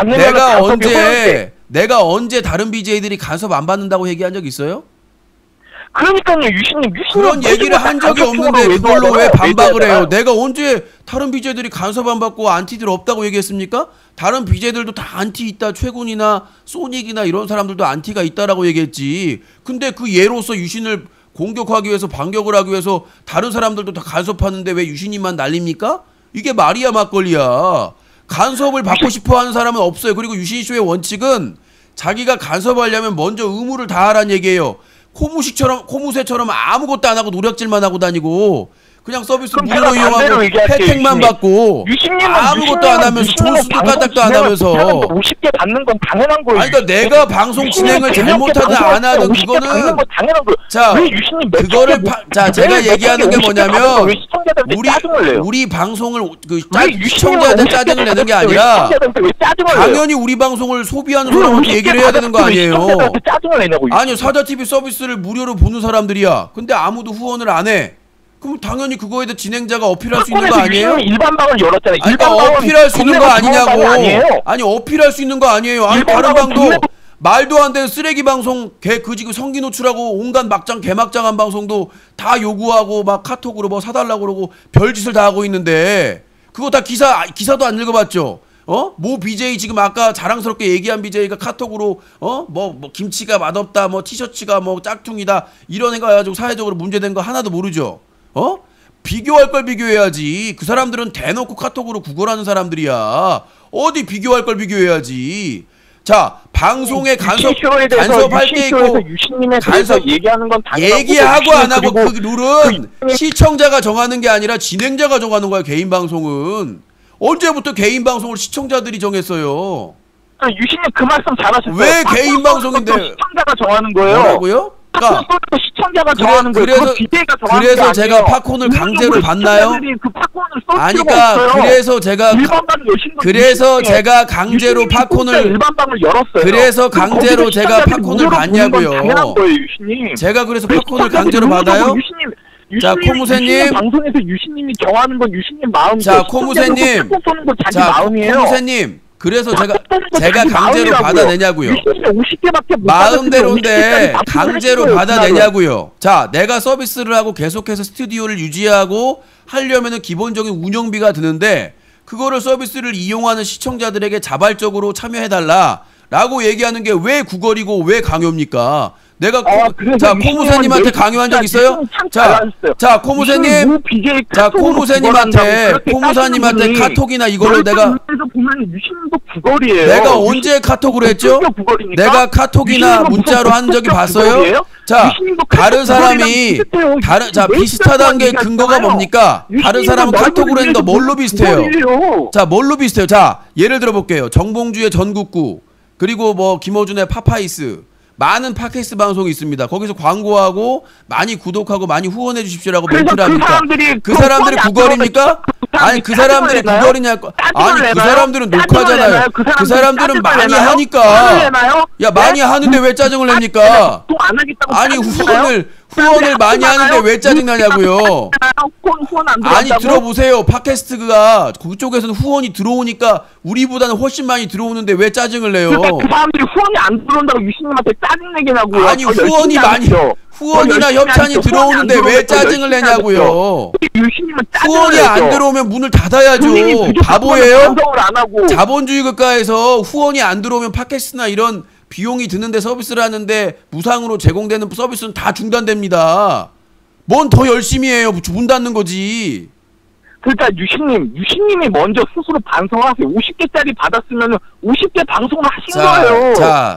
내가 언제 다른 BJ들이 간섭 안 받는다고 얘기한 적 있어요? 그러니까요, 유신님 그런 얘기를 한 적이 없는데 그걸로 왜 반박을 해요? 내가 언제 다른 BJ들이 간섭 안 받고 안티들 없다고 얘기했습니까? 다른 BJ들도 다 안티 있다. 최군이나 소닉이나 이런 사람들도 안티가 있다라고 얘기했지. 근데 그 예로서 유신을 공격하기 위해서 반격을 하기 위해서 다른 사람들도 다 간섭하는데 왜 유신님만 날립니까? 이게 말이야 막걸리야. 간섭을 받고 싶어하는 사람은 없어요. 그리고 유신쇼의 원칙은 자기가 간섭하려면 먼저 의무를 다하라는 얘기예요. 코무새처럼 아무것도 안 하고 노략질만 하고 다니고 그냥 서비스 무료로 이용하고 혜택만 받고 아무것도 안 하면서 조수도 까딱도 안 하면서 50개 받는 건 당연한 거예요. 아니 그러니까 내가 방송 진행을 잘못하든 안 하든 그거는 자 그거를 제가 얘기하는 게 뭐냐면 우리 방송을 시청자한테 짜증을 내는 게 아니라 당연히 우리 방송을 소비하는 사람한테 얘기를 해야 되는 거 아니에요. 아니요 사자TV 서비스를 무료로 보는 사람들이야. 근데 아무도 후원을 안 해. 그럼 당연히 그거에 대해 진행자가 어필할 수 있는 거 아니에요? 일반 방을 열었잖아요. 아니, 그러니까 어필할 수 있는 거 아니냐고. 아니 어필할 수 있는 거 아니에요. 아니 다른 방도 말도 안 되는 쓰레기 방송 지금 성기 노출하고 온갖 막장 개막장한 방송도 다 요구하고 막 카톡으로 뭐 사달라고 그러고 별짓을 다 하고 있는데 그거 다 기사도 안 읽어봤죠? 뭐 BJ 지금 아까 자랑스럽게 얘기한 BJ가 카톡으로 뭐 김치가 맛없다 뭐 티셔츠가 뭐 짝퉁이다 이런 애가 가지고 사회적으로 문제된 거 하나도 모르죠. 비교할 걸 비교해야지. 그 사람들은 대놓고 카톡으로 구걸하는 사람들이야. 어디 비교할 걸 비교해야지. 자, 방송에 간섭할 게 있고 유신님에 대해서 얘기하는 건 당연하고 얘기하고 안 하고 그 룰은 시청자가 정하는 게 아니라 진행자가 정하는 거야. 개인 방송은 언제부터 개인 방송을 시청자들이 정했어요? 유신님 그 말씀 잘하셨어요. 왜 개인 방송인데 시청자가 정하는 거예요? 뭐라고요? 그러니까 시청자가 정하는 거예요. 그래서 제가 팝콘을 강제로 받나요? 그래서 제가 강제로 팝콘을 일반방을 열었어요. 그래서 강제로 제가 팝콘을 받냐고요. 제가 그래서 팝콘을 강제로 받아요? 자, 코무새님. 방송에서 유신님이 정하는 건 유신님 마음이고. 자, 코무새님. 코무새님. 그래서 제가 강제로 받아내냐고요. 마음대로인데 강제로 받아내냐고요. 자, 내가 서비스를 하고 계속해서 스튜디오를 유지하고 하려면은 기본적인 운영비가 드는데 그거를 서비스를 이용하는 시청자들에게 자발적으로 참여해달라라고 얘기하는 게 왜 구걸이고 왜 강요입니까? 내가 자, 코무새님한테 강요한 적 있어요? 자, 코무새님. 자, 코무새님한테 카톡이나 이걸로 내가 언제 카톡으로 했죠? 내가 카톡이나 문자로 한 적이 봤어요? 자, 다른 사람이 자, 비슷하다는 게 근거가 뭡니까? 다른 사람은 카톡으로 했는데 뭘로 비슷해요? 자, 뭘로 비슷해요? 자, 예를 들어 볼게요. 정봉주의 전국구, 그리고 뭐 김어준의 파파이스, 많은 팟캐스트 방송이 있습니다. 거기서 광고하고 많이 구독하고 많이 후원해 주십시오라고 멘트를 합니까? 그 사람들이 구걸입니까? 아니, 그 사람들이 구걸이냐? 아니, 그 사람들은 녹화잖아요. 그 사람들은 많이 하니까. 야, 많이 하는데 왜 짜증을 냅니까? 아니, 후원을 많이 하는데 왜 짜증나냐고요. 아니, 들어보세요. 팟캐스트가 그쪽에서는 후원이 들어오니까 우리보다는 훨씬 많이 들어오는데 왜 짜증을 내요? 그 사람들이 후원이 안 들어온다고 유신님한테 짜증내기라고요. 아니, 후원이나 협찬이 들어오는데 왜 짜증을 내냐고요. 후원이 안 들어오면 문을 닫아야죠. 바보예요? 자본주의 국가에서 후원이 안 들어오면 팟캐스트나 이런 비용이 드는데 서비스를 하는데 무상으로 제공되는 서비스는 다 중단됩니다. 뭔 더 열심히 해요. 문 닫는 거지. 그러니까 유신님이 먼저 스스로 반성하세요. 50개짜리 받았으면 50개 방송을 하신 거예요.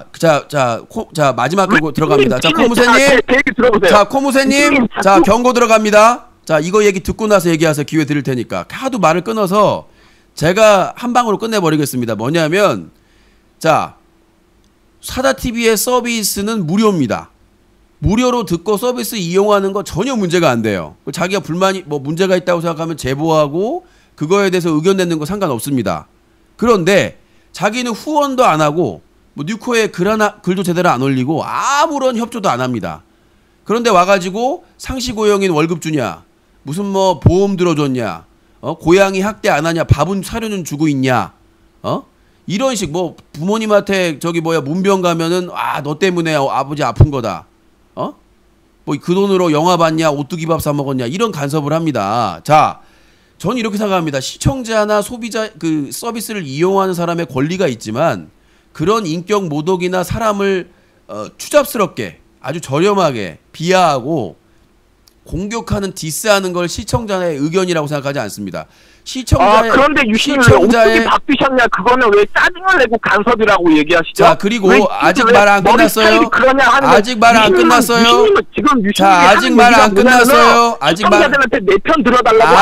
자, 마지막 경고 들어갑니다. 자, 코무새님. 자, 코무새님. 자, 경고 들어갑니다. 자, 이거 얘기 듣고 나서 얘기하세요. 기회 드릴 테니까. 하도 말을 끊어서 제가 한 방으로 끝내버리겠습니다. 뭐냐면, 자, 사다TV의 서비스는 무료입니다. 무료로 듣고 서비스 이용하는 거 전혀 문제가 안 돼요. 자기가 불만이 문제가 있다고 생각하면 제보하고 그거에 대해서 의견 내는 거 상관없습니다. 그런데 자기는 후원도 안 하고 뉴코에 글도 제대로 안 올리고 아무런 협조도 안 합니다. 그런데 와가지고 상시고용인 월급 주냐, 무슨 보험 들어줬냐, 고양이 학대 안 하냐, 밥은 사료는 주고 있냐, 이런 식 부모님한테 문병 가면은 너 때문에 아버지 아픈 거다. 그 돈으로 영화 봤냐, 오뚜기 밥 사 먹었냐, 이런 간섭을 합니다. 자, 저는 이렇게 생각합니다. 시청자나 소비자 서비스를 이용하는 사람의 권리가 있지만 그런 인격 모독이나 사람을 추잡스럽게 아주 저렴하게 비하하고 공격하는 디스하는 걸 시청자의 의견이라고 생각하지 않습니다. 그런데 유신님이 왜 오뚜기 밥 드셨냐, 그거는 왜 짜증을 내고 간섭이라고 얘기하시죠? 자, 그리고 아직 말 안 끝났어요. 아직 말 안 끝났어요. 자, 아직 말 안 끝났어요. 시청자들한테 내 편 들어달라고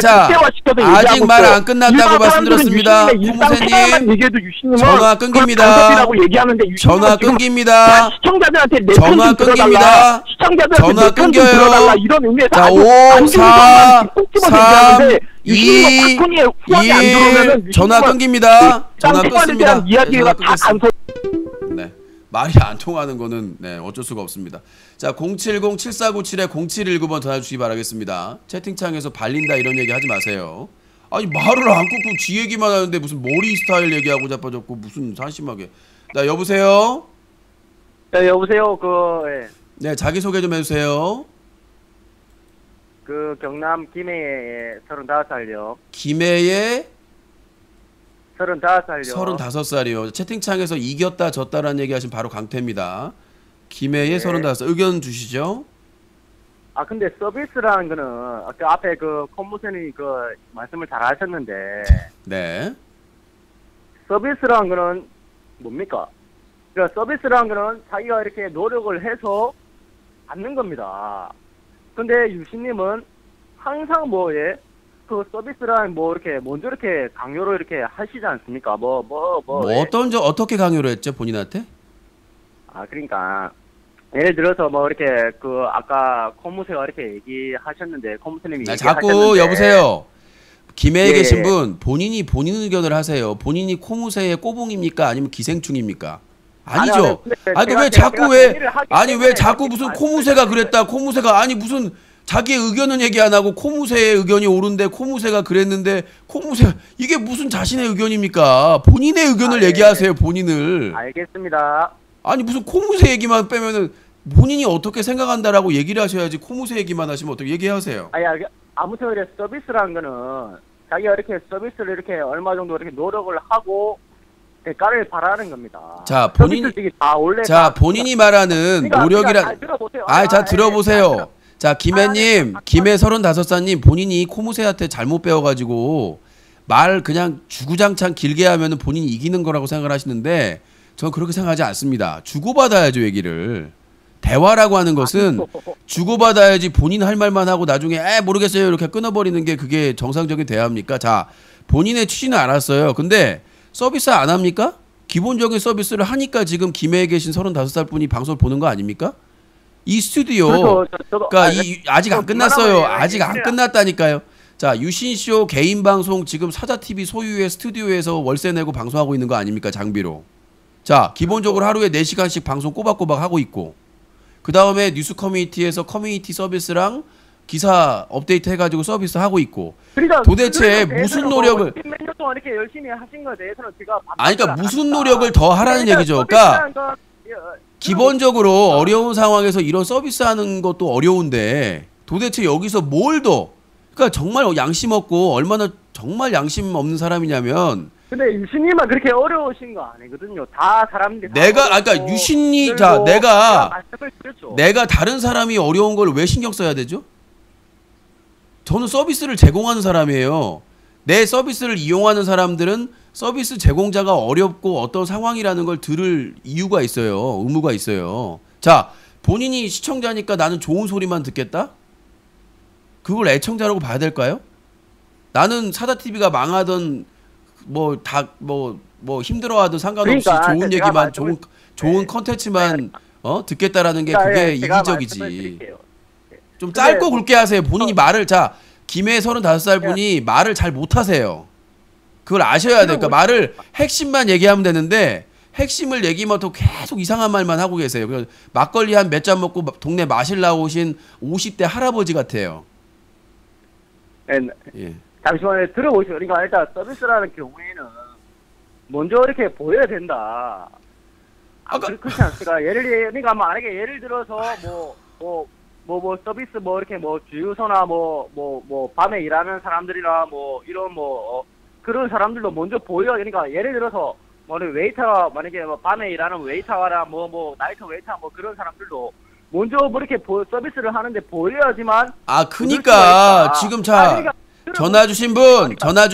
아직 말 안 끝났다고 말씀드렸습니다. 코무새님, 전화 끊깁니다. 전화 끊깁니다. 시청자들한테 내 전화 편 들어달라. 전화 끊겨요. 이런 의미에서 자, 5, 4, 3, 2, 1, 전화 끊깁니다. 전화 끊습니다. 이야기가 다 간섭. 네, 말이 안 통하는 거는 어쩔 수가 없습니다. 자, 070-7497-0719번 전화 주시기 바라겠습니다. 채팅창에서 발린다 이런 얘기 하지 마세요. 아니, 말을 안 끊고 지 얘기만 하는데 무슨 머리 스타일 얘기하고 자빠졌고 무슨 사심하게. 자, 여보세요? 네, 여보세요. 네, 자기소개 좀 해주세요. 경남 김해에 35살요. 김해에 35살요. 35살이요. 채팅창에서 이겼다 졌다라는 얘기 하시면 바로 강퇴입니다. 김해에 네. 35살. 의견 주시죠. 근데 서비스라는 거는 그 앞에 그 콤무선이 그 말씀을 잘 하셨는데 네. 서비스라는 거는 뭡니까? 그러니까 서비스라는 거는 자기가 이렇게 노력을 해서 받는 겁니다. 근데 유신님은 항상 그 서비스라는 이렇게 먼저 이렇게 강요를 이렇게 하시지 않습니까? 어떻게 강요를 했죠, 본인한테? 그러니까 예를 들어서 이렇게 그 아까 콤무새가 이렇게 얘기하셨는데 콤무새님이 자꾸 여보세요. 김해에 예. 계신 분 본인이 본인 의견을 하세요. 본인이 코무새의 꼬붕입니까? 아니면 기생충입니까? 아니죠. 왜 자꾸 왜 자꾸 무슨 코무새가 그랬다. 코무새가 무슨 자기의 의견은 얘기 안 하고 코무새의 의견이 옳은데 코무새가 그랬는데 코무새가 이게 무슨 자신의 의견입니까? 본인의 의견을 얘기하세요. 본인을. 알겠습니다. 아니 무슨 코무새 얘기만 빼면은 본인이 어떻게 생각한다라고 얘기를 하셔야지 코무새 얘기만 하시면 어떻게 얘기하세요? 아무튼 이래 서비스라는 거는 자기가 이렇게 서비스를 이렇게 얼마 정도 이렇게 노력을 하고 대가를 바라는 겁니다. 자, 본인이 말하는 노력이라. 들어보세요. 자, 김해님, 김해 35살님 본인이 코무새한테 잘못 배워가지고 말 그냥 주구장창 길게 하면은 본인이 이기는 거라고 생각을 하시는데 저는 그렇게 생각하지 않습니다. 주고받아야죠, 얘기를. 대화라고 하는 것은 주고받아야지 본인 할 말만 하고 나중에 모르겠어요 이렇게 끊어버리는 게 그게 정상적인 대화입니까? 자, 본인의 취지는 알았어요. 근데 서비스 안 합니까? 기본적인 서비스를 하니까 지금 김해에 계신 35살 분이 방송을 보는 거 아닙니까? 이 스튜디오 그러니까 아직 안 끝났어요. 아직 안 끝났다니까요. 자, 유신쇼 개인 방송 지금 사자TV 소유의 스튜디오에서 월세 내고 방송하고 있는 거 아닙니까? 장비로. 자, 기본적으로 하루에 4시간씩 방송 꼬박꼬박 하고 있고 그 다음에 뉴스 커뮤니티에서 커뮤니티 서비스랑 기사 업데이트 해가지고 서비스 하고 있고 도대체 무슨 노력을 몇 년 동안 이렇게 열심히 하신 거에 대해서는 제가 그러니까 무슨 노력을 더 하라는 얘기죠. 그러니까 기본적으로 어려운 상황에서 이런 서비스 하는 것도 어려운데 도대체 여기서 뭘 더 그러니까 정말 양심 없고 얼마나 정말 양심 없는 사람이냐면 근데 유신님은 그렇게 어려우신 거 아니거든요. 다 사람들이 그러니까 유신이 내가 다른 사람이 어려운 걸 왜 신경 써야 되죠? 저는 서비스를 제공하는 사람이에요. 내 서비스를 이용하는 사람들은 서비스 제공자가 어렵고 어떤 상황이라는 걸 들을 이유가 있어요. 의무가 있어요. 자, 본인이 시청자니까 나는 좋은 소리만 듣겠다? 그걸 애청자라고 봐야 될까요? 나는 사자TV가 망하던 힘들어하든 상관없이 좋은 얘기만 좋은 컨텐츠만 듣겠다라는 게 그게 이기적이지. 좀 짧고 굵게 하세요. 본인이 말을 김해 35살 분이 말을 잘 못하세요. 그걸 아셔야 돼요. 그러니까 말을 핵심만 얘기하면 되는데 핵심을 얘기하면 또 계속 이상한 말만 하고 계세요. 막걸리 한 몇 잔 먹고 동네 마실 나오신 50대 할아버지 같아요. 예. 잠시만요. 들어보시죠. 그러니까 일단 서비스라는 경우에는 먼저 이렇게 보여야 된다. 그렇지 않습니까? 그러니까 만약에 예를 들어서 서비스 이렇게 주유소나 밤에 일하는 사람들이나 이런 그런 사람들도 먼저 보여. 그러니까 예를 들어서 웨이터 만약에 밤에 일하는 웨이터나 나이트 웨이터 그런 사람들도 먼저 이렇게 서비스를 하는데 보여야지만. 그니까 지금 전화 주신 분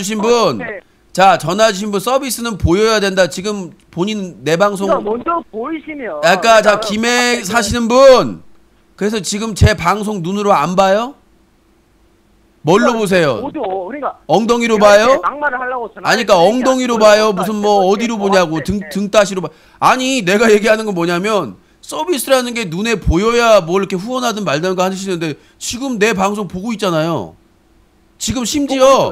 서비스는 보여야 된다. 지금 본인 내 방송 먼저 보이시면 김해 사시는 분 그래서 지금 제 방송 눈으로 안 봐요? 뭘로 보세요? 엉덩이로 봐요? 그러니까 엉덩이로 봐요? 무슨 어디로 보냐고 등따시로 봐. 아니 내가 얘기하는 건 뭐냐면 서비스라는 게 눈에 보여야 뭘 이렇게 후원하든 말든 거 하시는데 지금 내 방송 보고 있잖아요. 지금 심지어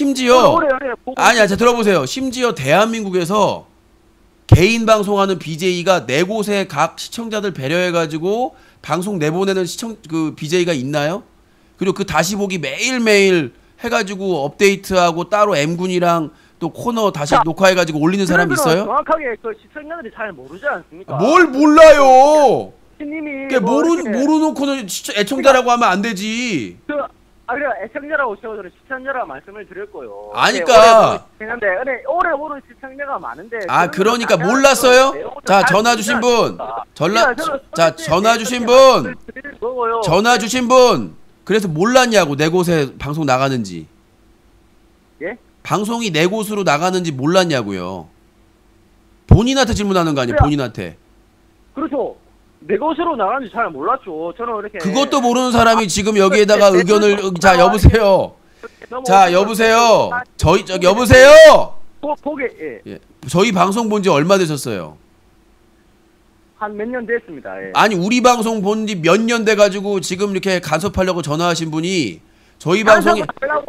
들어보세요. 심지어 대한민국에서 개인 방송하는 BJ가 네 곳에 각 시청자들 배려해가지고 방송 내보내는 BJ가 있나요? 그리고 그 다시 보기 매일매일 해가지고 업데이트하고 따로 M군이랑 또 코너 다시 녹화해가지고 올리는 사람 있어요? 정확하게 시청자들이 잘 모르지 않습니까? 뭘 몰라요? 님이 모르놓고는 애청자라고 하면 안 되지. 그래 애청자라고 저는 시청자라 말씀을 드렸고요. 아니까. 근데 오래 보는 시청자가 많은데. 그러니까 몰랐어요? 자, 전화 주신 분. 전화 주신 분. 전화 주신 분. 그래서 몰랐냐고, 내 곳에 방송 나가는지. 예? 방송이 내 곳으로 나가는지 몰랐냐고요. 본인한테 질문하는 거 아니에요, 본인한테. 그렇죠. 내 것으로 나가는지 잘 몰랐죠. 저는 이렇게. 그것도 모르는 사람이 지금 여기에다가 의견을, 자, 여보세요. 자, 여보세요. 여보세요. 보게, 예. 저희 방송 본 지 얼마 되셨어요? 한 몇 년 됐습니다. 예. 아니, 우리 방송 본 지 몇 년 돼가지고 지금 이렇게 간섭하려고 전화하신 분이 저희 방송이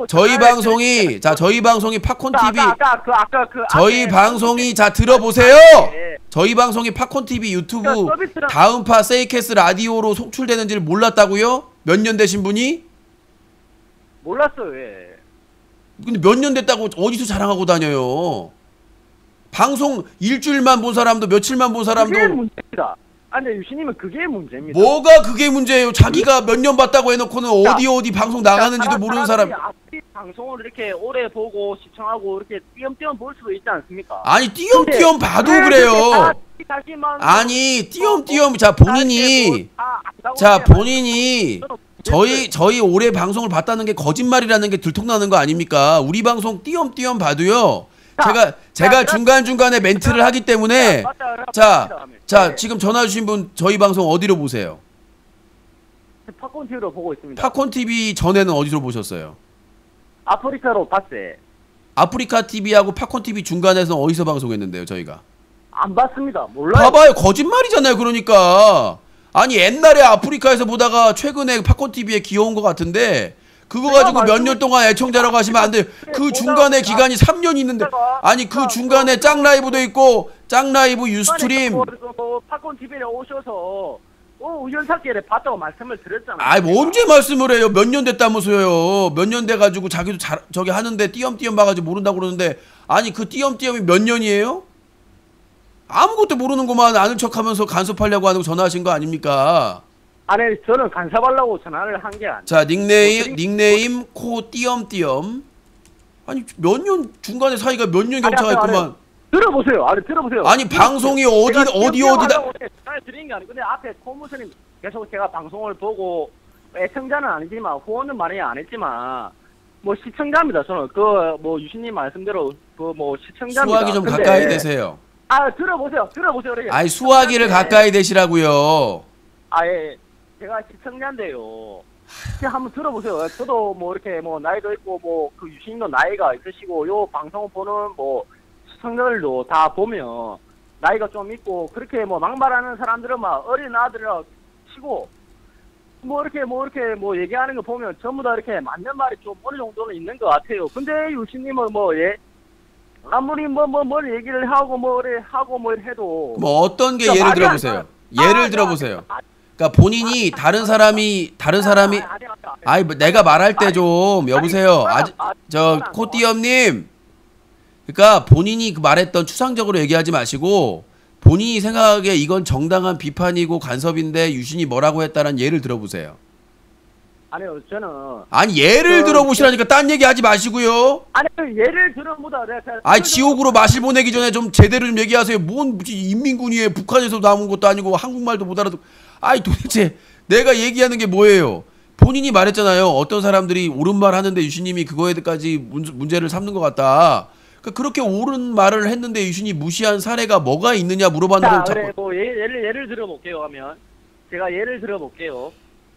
팝콘 TV 저희 방송이 자 들어보세요. 저희 방송이 팝콘 TV 유튜브 다음파 세이캐스 라디오로 송출되는지를 몰랐다고요? 몇 년 되신 분이? 몰랐어요. 예. 근데 몇 년 됐다고 어디서 자랑하고 다녀요? 방송 일주일만 본 사람도 며칠만 본 사람도 그게 문제입니다. 근데 유신님은 그게 문제입니다. 뭐가 그게 문제예요? 자기가 몇 년 봤다고 해놓고는 어디 방송 나가는지도 모르는 사람. 앞뒤 방송을 이렇게 오래 보고 시청하고 이렇게 띄엄띄엄 볼 수도 있지 않습니까? 아니 띄엄띄엄 봐도 그래요. 아니 띄엄띄엄 자 본인이 저희 올해 방송을 봤다는 게 거짓말이라는 게 들통나는 거 아닙니까? 우리 방송 띄엄띄엄 봐도요. 제가 중간중간에 멘트를 하기 때문에 자 지금 전화 주신 분 저희 방송 어디로 보세요? 팝콘 TV로 보고 있습니다. 팝콘 TV 전에는 어디로 보셨어요? 아프리카로 봤어요. 아프리카 TV하고 팝콘 TV 중간에서 어디서 방송했는데요, 저희가? 안 봤습니다. 몰라요. 봐봐요, 거짓말이잖아요. 그러니까 아니 옛날에 아프리카에서 보다가 최근에 팝콘 TV에 귀여운 것 같은데 그거 가지고 몇 년 동안 애청자라고 하시면 안 돼요. 그 중간에 기간이 3년 있는데 아니 그 중간에 짱라이브도 있고 짱라이브 유스트림 팝콘 TV에 오셔서 우연찮게 봤다고 말씀을 드렸잖아요. 아이 뭐 언제 말씀을 해요? 몇 년 됐다면서요. 몇 년 돼가지고 자기도 저기 하는데 띄엄띄엄 봐가지고 모른다고 그러는데 아니 그 띄엄띄엄이 몇 년이에요? 아무것도 모르는구만 아는 척하면서 간섭하려고 하는 거 전화하신 거 아닙니까? 아니 저는 간섭하려고 전화를 한 게 아니에요. 자 닉네임 코 띄엄띄엄 아니 몇 년 중간에 사이가 몇 년 격차가 있구만. 들어보세요. 들어보세요. 아니 방송이 어디다 잘 드린 게 아니고 근데 앞에 코무스님 계속 제가 방송을 보고 애청자는 아니지만 후원은 많이 안 했지만 뭐 시청자입니다. 저는 뭐 유신님 말씀대로 뭐 시청자입니다. 수화기 좀 가까이 대세요. 들어보세요. 그래. 아니 수화기를 가까이 대시라고요. 예. 제가 시청자인데요. 한번 들어보세요. 저도 뭐 이렇게 뭐 나이도 있고 뭐 그 유신님도 나이가 있으시고 요 방송 보는 뭐 시청자들도 다 보면 나이가 좀 있고 그렇게 뭐 막말하는 사람들은 막 어린 아들이라 치고 뭐 이렇게 얘기하는 거 보면 전부 다 이렇게 맞는 말이 좀 어느 정도는 있는 것 같아요. 근데 유신님은 아무리 뭘 얘기를 하고 뭐 해도 뭐 어떤 게 예를 들어보세요. 예를 들어보세요. 그러니까 본인이 다른 사람이 아니 내가 말할 때 좀 여보세요. 저 코띠엄님. 그러니까 본인이 말했던 추상적으로 얘기하지 마시고 본인이 생각하기에 이건 정당한 비판이고 간섭인데 유신이 뭐라고 했다는 예를 들어보세요. 아니요, 저는 아니 예를 들어보시라니까 딴 얘기 하지 마시고요. 아니 예를 들어보다 내가 아니 지옥으로 마실 보내기 전에 좀 제대로 좀 얘기하세요. 뭔 인민군이에요. 북한에서 나온 것도 아니고 한국말도 못 알아듣고. 아니 도대체 내가 얘기하는 게 뭐예요? 본인이 말했잖아요. 어떤 사람들이 옳은 말 하는데 유신님이 그거에까지 문제를 삼는 것 같다. 그렇게 옳은 말을 했는데 유신이 무시한 사례가 뭐가 있느냐 물어봤는데 자, 그래, 뭐 예를 들어볼게요 하면 제가 예를 들어볼게요.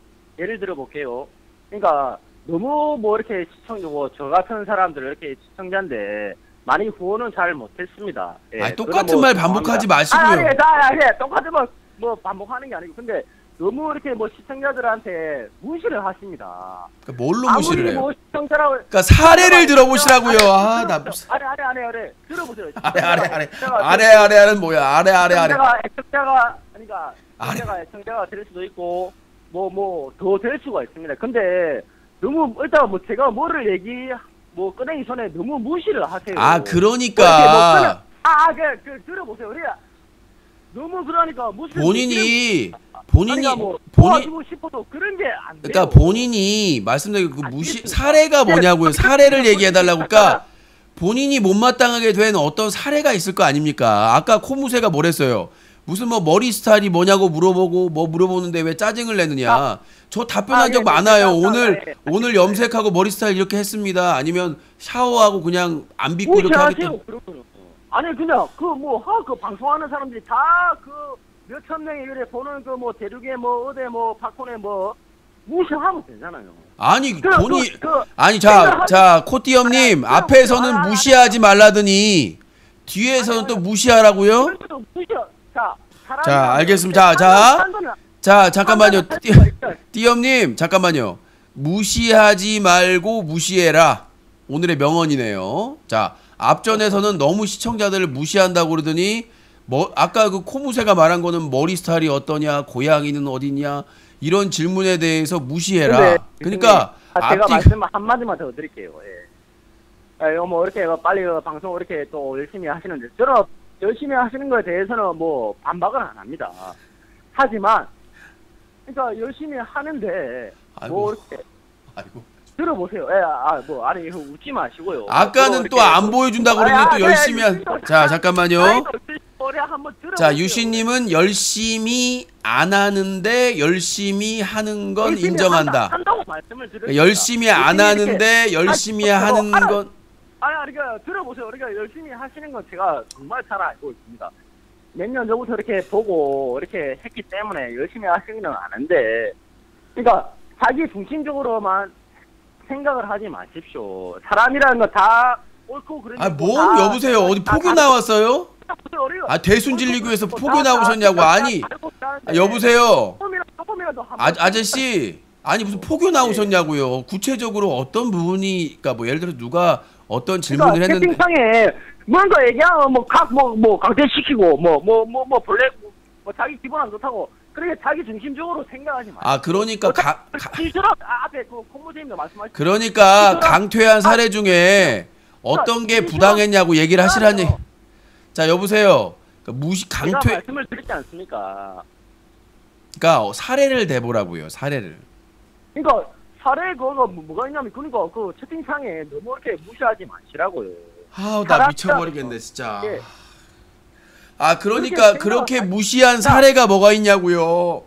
그러니까 너무 뭐 이렇게 저 같은 사람들 이렇게 시청자인데 많이 후원은 잘 못했습니다. 예, 아니, 똑같은 말 반복하지 마시고요. 아니, 똑같은 뭐 반복하는 게 아니고 근데 너무 이렇게 뭐 시청자들한테 무시를 하십니다. 그러니까 뭘로 무시를 해요? 뭐 시청자라고 그러니까 사례를 들어보시라고요. 나 아래 들어보세요. 아래는 뭐야? 아래. 애청자가 될 수도 있고 뭐 더 될 수가 있습니다. 근데 너무 일단 뭐 제가 뭐를 꺼내기 전에 너무 무시를 하세요. 그러니까 들어보세요. 너무 그러니까 무슨 본인이 뭐 본인 도와주고 싶어도 그런 게 안 돼요. 그러니까 본인이 말씀드린 그 무시 사례가 뭐냐고요. 사례를 얘기해 달라고. 그러니까 본인이 못마땅하게 된 어떤 사례가 있을 거 아닙니까? 아까 코무새가 뭐랬어요? 무슨 뭐 머리 스타일이 뭐냐고 물어보고 뭐 물어보는데 왜 짜증을 내느냐. 저 답변한 적 많아요. 오늘 염색하고 머리 스타일 이렇게 했습니다. 아니면 샤워하고 그냥 안 빗고 이렇게 하겠다. 아니 그냥 그 방송하는 사람들이 다 그 몇천 명이 그래 보는 그 뭐 대륙에 뭐 어디 뭐 박콘에 뭐 무시하면 되잖아요. 아니 아니 자 코띠엄님 앞에서는 무시하지 말라더니 뒤에서는 또 무시하라고요? 자 알겠습니다. 자 잠깐만요. 띠엄님 잠깐만요. 무시하지 말고 무시해라. 오늘의 명언이네요. 자 앞전에서는 너무 시청자들을 무시한다고 그러더니 뭐 아까 그 코무새가 말한 거는 머리 스타일이 어떠냐, 고양이는 어디냐 이런 질문에 대해서 무시해라. 그러니까 제가 말씀 한마디만 더 드릴게요. 예. 뭐 이렇게 빨리 방송 이렇게 또 열심히 하시는데 저는 열심히 하시는 거에 대해서는 뭐 반박은 안 합니다. 하지만 그러니까 열심히 하는데 뭐 이렇게 들어보세요. 아니 웃지 마시고요. 아까는 또 안 보여준다고 그러는데 또 열심히 자 잠깐만요. 자 유신님은 열심히 안 하는데 열심히 하는 건 인정한다. 한다고 말씀을 드려요. 열심히 안 하는데 열심히 하는 건 그러니까 들어보세요. 그러니까 열심히 하시는 건 제가 정말 잘 알고 있습니다. 몇 년 전부터 이렇게 보고 이렇게 했기 때문에 열심히 하시기는 아는데, 그러니까 자기 중심적으로만 생각을 하지 마십시오. 사람이라는 거 다 옳고 그러니까. 뭐 여보세요. 어디 포교 나왔어요? 대순진리교에서 포교 나오셨냐고. 아니 여보세요. 아저씨 아니 무슨 포교 나오셨냐고요. 구체적으로 어떤 부분이 그러니까 뭐 예를 들어 누가 어떤 질문을 했는데 채팅창에 뭔가 얘기하면 뭐 강퇴시키고 뭐 블랙 뭐 자기 기분 안 좋다고 그렇게 자기 중심적으로 생각하지 마. 그러니까 앞에 그 콤보제님도 말씀하셨죠. 그러니까 강퇴한 사례 중에 어떤 게 부당했냐고 얘기를 하시라니. 자 여보세요. 강퇴. 제가 말씀을 드리지 않습니까? 그러니까 사례를 대보라고요. 사례를. 그러니까 사례 그거 뭐가 있냐면 그러니까 그 채팅창에 너무 이렇게 무시하지 마시라고요. 나 미쳐버리겠네 진짜. 예. 그러니까 그렇게 무시한 사례가 뭐가 있냐고요.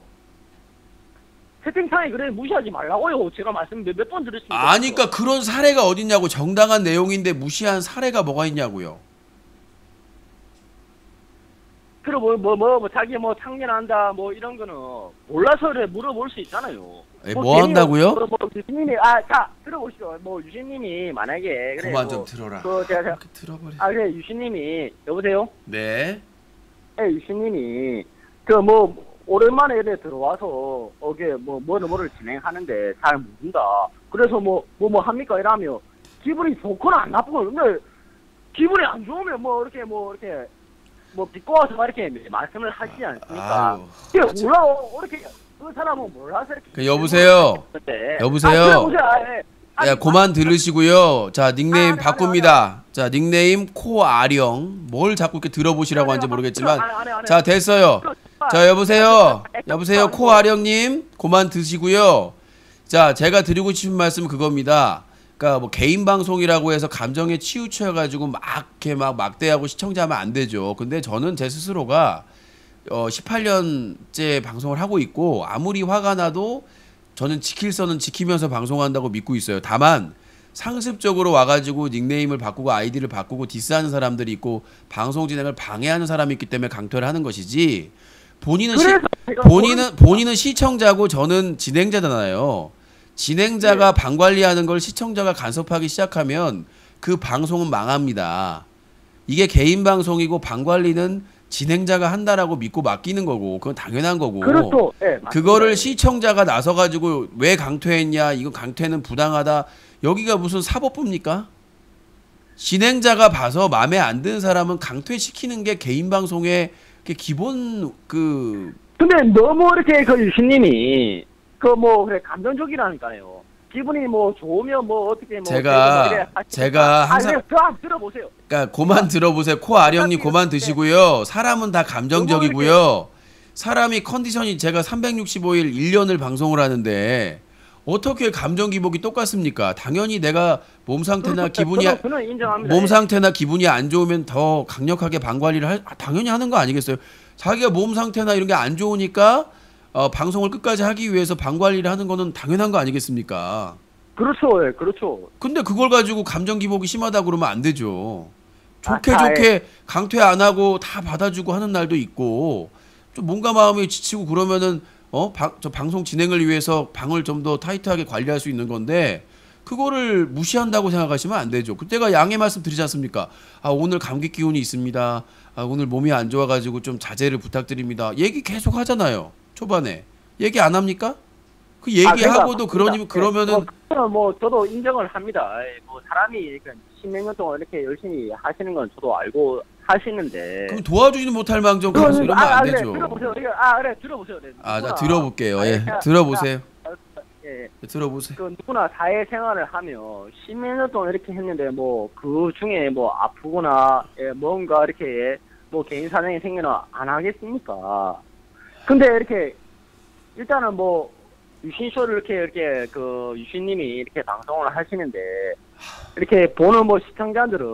채팅창에 그래 무시하지 말라고요. 제가 말씀 몇 번 드렸습니다. 그러니까 그런 사례가 어딨냐고. 정당한 내용인데 무시한 사례가 뭐가 있냐고요. 그리고 뭐 자기 뭐 창년한다 뭐 이런 거는 몰라서 그래 물어볼 수 있잖아요. 뭐 한다고요? 뭐 유신님이 자 들어보시죠. 뭐 유신님이 만약에 그래 그만 좀 들어라. 제가 들어버려. 그래 유신님이 여보세요? 네. 유신님이 뭐 오랜만에 이래 들어와서 뭐를 진행하는데 잘 모른다. 그래서 뭐 합니까 이러면 기분이 좋거나 안 나쁘거나 근데 기분이 안 좋으면 이렇게 비꼬아서 이렇게 말씀을 하시지 않습니까? 몰라 이렇게 그 사람은 몰라서 이렇게. 여보세요. 여보세요. 그만 들으시고요. 자 닉네임 바꿉니다. 자 닉네임 코아령. 뭘 자꾸 이렇게 들어보시라고 하는지 모르겠지만 자 됐어요. 자 여보세요. 코아령님 그만 드시고요. 자 제가 드리고 싶은 말씀은 그겁니다. 그러니까 뭐 개인 방송이라고 해서 감정에 치우쳐가지고 이렇게 막대하고 시청자하면 안 되죠. 근데 저는 제 스스로가 18년째 방송을 하고 있고 아무리 화가 나도 저는 지킬 선은 지키면서 방송한다고 믿고 있어요. 다만 상습적으로 와가지고 닉네임을 바꾸고 아이디를 바꾸고 디스하는 사람들이 있고 방송 진행을 방해하는 사람이 있기 때문에 강퇴를 하는 것이지 본인은 시청자고 저는 진행자잖아요. 진행자가 방 관리하는 걸 시청자가 간섭하기 시작하면 그 방송은 망합니다. 이게 개인 방송이고 방 관리는 진행자가 한다라고 믿고 맡기는 거고 그건 당연한 거고. 그렇죠. 네, 그거를 시청자가 나서가지고 왜 강퇴했냐 이거 강퇴는 부당하다 여기가 무슨 사법부입니까? 진행자가 봐서 마음에 안 드는 사람은 강퇴시키는 게 개인 방송의 기본 근데 너무 이렇게 유신님이 그래 감정적이라니까요. 기분이 뭐 좋으면 뭐 어떻게 뭐 제가- 이래 하시니까. 제가 항상- 그 한번 들어보세요. 그러니까 고만 들어보세요. 코 아령님 고만 드시고요. 사람은 다 감정적이고요. 사람이 컨디션이 제가 365일 1년을 방송을 하는데 어떻게 감정 기복이 똑같습니까? 당연히 내가 몸 상태나 기분이 저는 인정합니다. 몸 상태나 기분이 안 좋으면 더 강력하게 방 관리를 당연히 하는 거 아니겠어요? 자기가 몸 상태나 이런 게 안 좋으니까 방송을 끝까지 하기 위해서 방 관리를 하는 거는 당연한 거 아니겠습니까? 그렇죠, 예, 그렇죠. 근데 그걸 가지고 감정 기복이 심하다 그러면 안 되죠. 좋게 아, 좋게 강퇴 안 하고 다 받아주고 하는 날도 있고 좀 몸과 마음이 지치고 그러면은 저 방송 진행을 위해서 방을 좀 더 타이트하게 관리할 수 있는 건데 그거를 무시한다고 생각하시면 안 되죠. 그때가 양해 말씀 드리지 않습니까? 아 오늘 감기 기운이 있습니다. 아 오늘 몸이 안 좋아가지고 좀 자제를 부탁드립니다. 얘기 계속 하잖아요. 초반에 얘기 안 합니까? 그 얘기하고도 그러면은 뭐 저도 인정을 합니다. 뭐 사람이 십몇 년 동안 이렇게 열심히 하시는 건 저도 알고 하시는데. 그럼 도와주지는 못할 망정 계속 이러면 안 되죠. 들어보세요. 그래 들어보세요. 네, 자 들어볼게요. 예, 들어보세요. 예, 들어보세요. 그 누구나 사회생활을 하며 십몇 년 동안 이렇게 했는데 뭐 그 중에 뭐 아프거나 뭔가 이렇게 뭐 개인 사정이 생기면 안 하겠습니까? 근데 이렇게 일단은 뭐 유신쇼를 이렇게 그 유신님이 이렇게 방송을 하시는데 이렇게 보는 뭐 시청자들은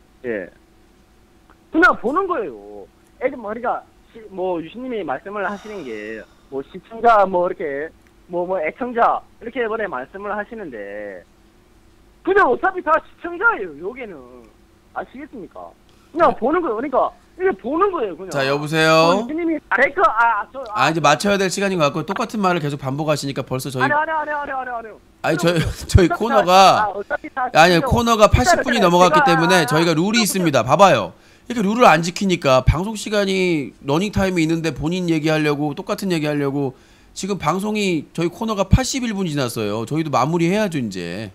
그냥 보는 거예요. 머리가 뭐 유신님이 말씀을 하시는 게 뭐 시청자 뭐 이렇게 뭐 애청자 이렇게 이번에 말씀을 하시는데 그냥 어차피 다 시청자예요. 여기는 아시겠습니까? 그냥 보는 거예요. 그러니까 이게 보는 거예요. 그냥. 자 여보세요. 유신님이 잘했고 이제 맞춰야 될 시간인 것 같고 똑같은 말을 계속 반복하시니까 벌써 저희 아니. 저희 코너가 어차피 다 코너가 80분이 넘어갔기 때문에 저희가 룰이 있습니다. 봐봐요. 이렇게 룰을 안 지키니까 방송 시간이 러닝 타임이 있는데 본인 얘기하려고 똑같은 얘기하려고 지금 방송이 저희 코너가 81분 지났어요. 저희도 마무리해야죠 이제.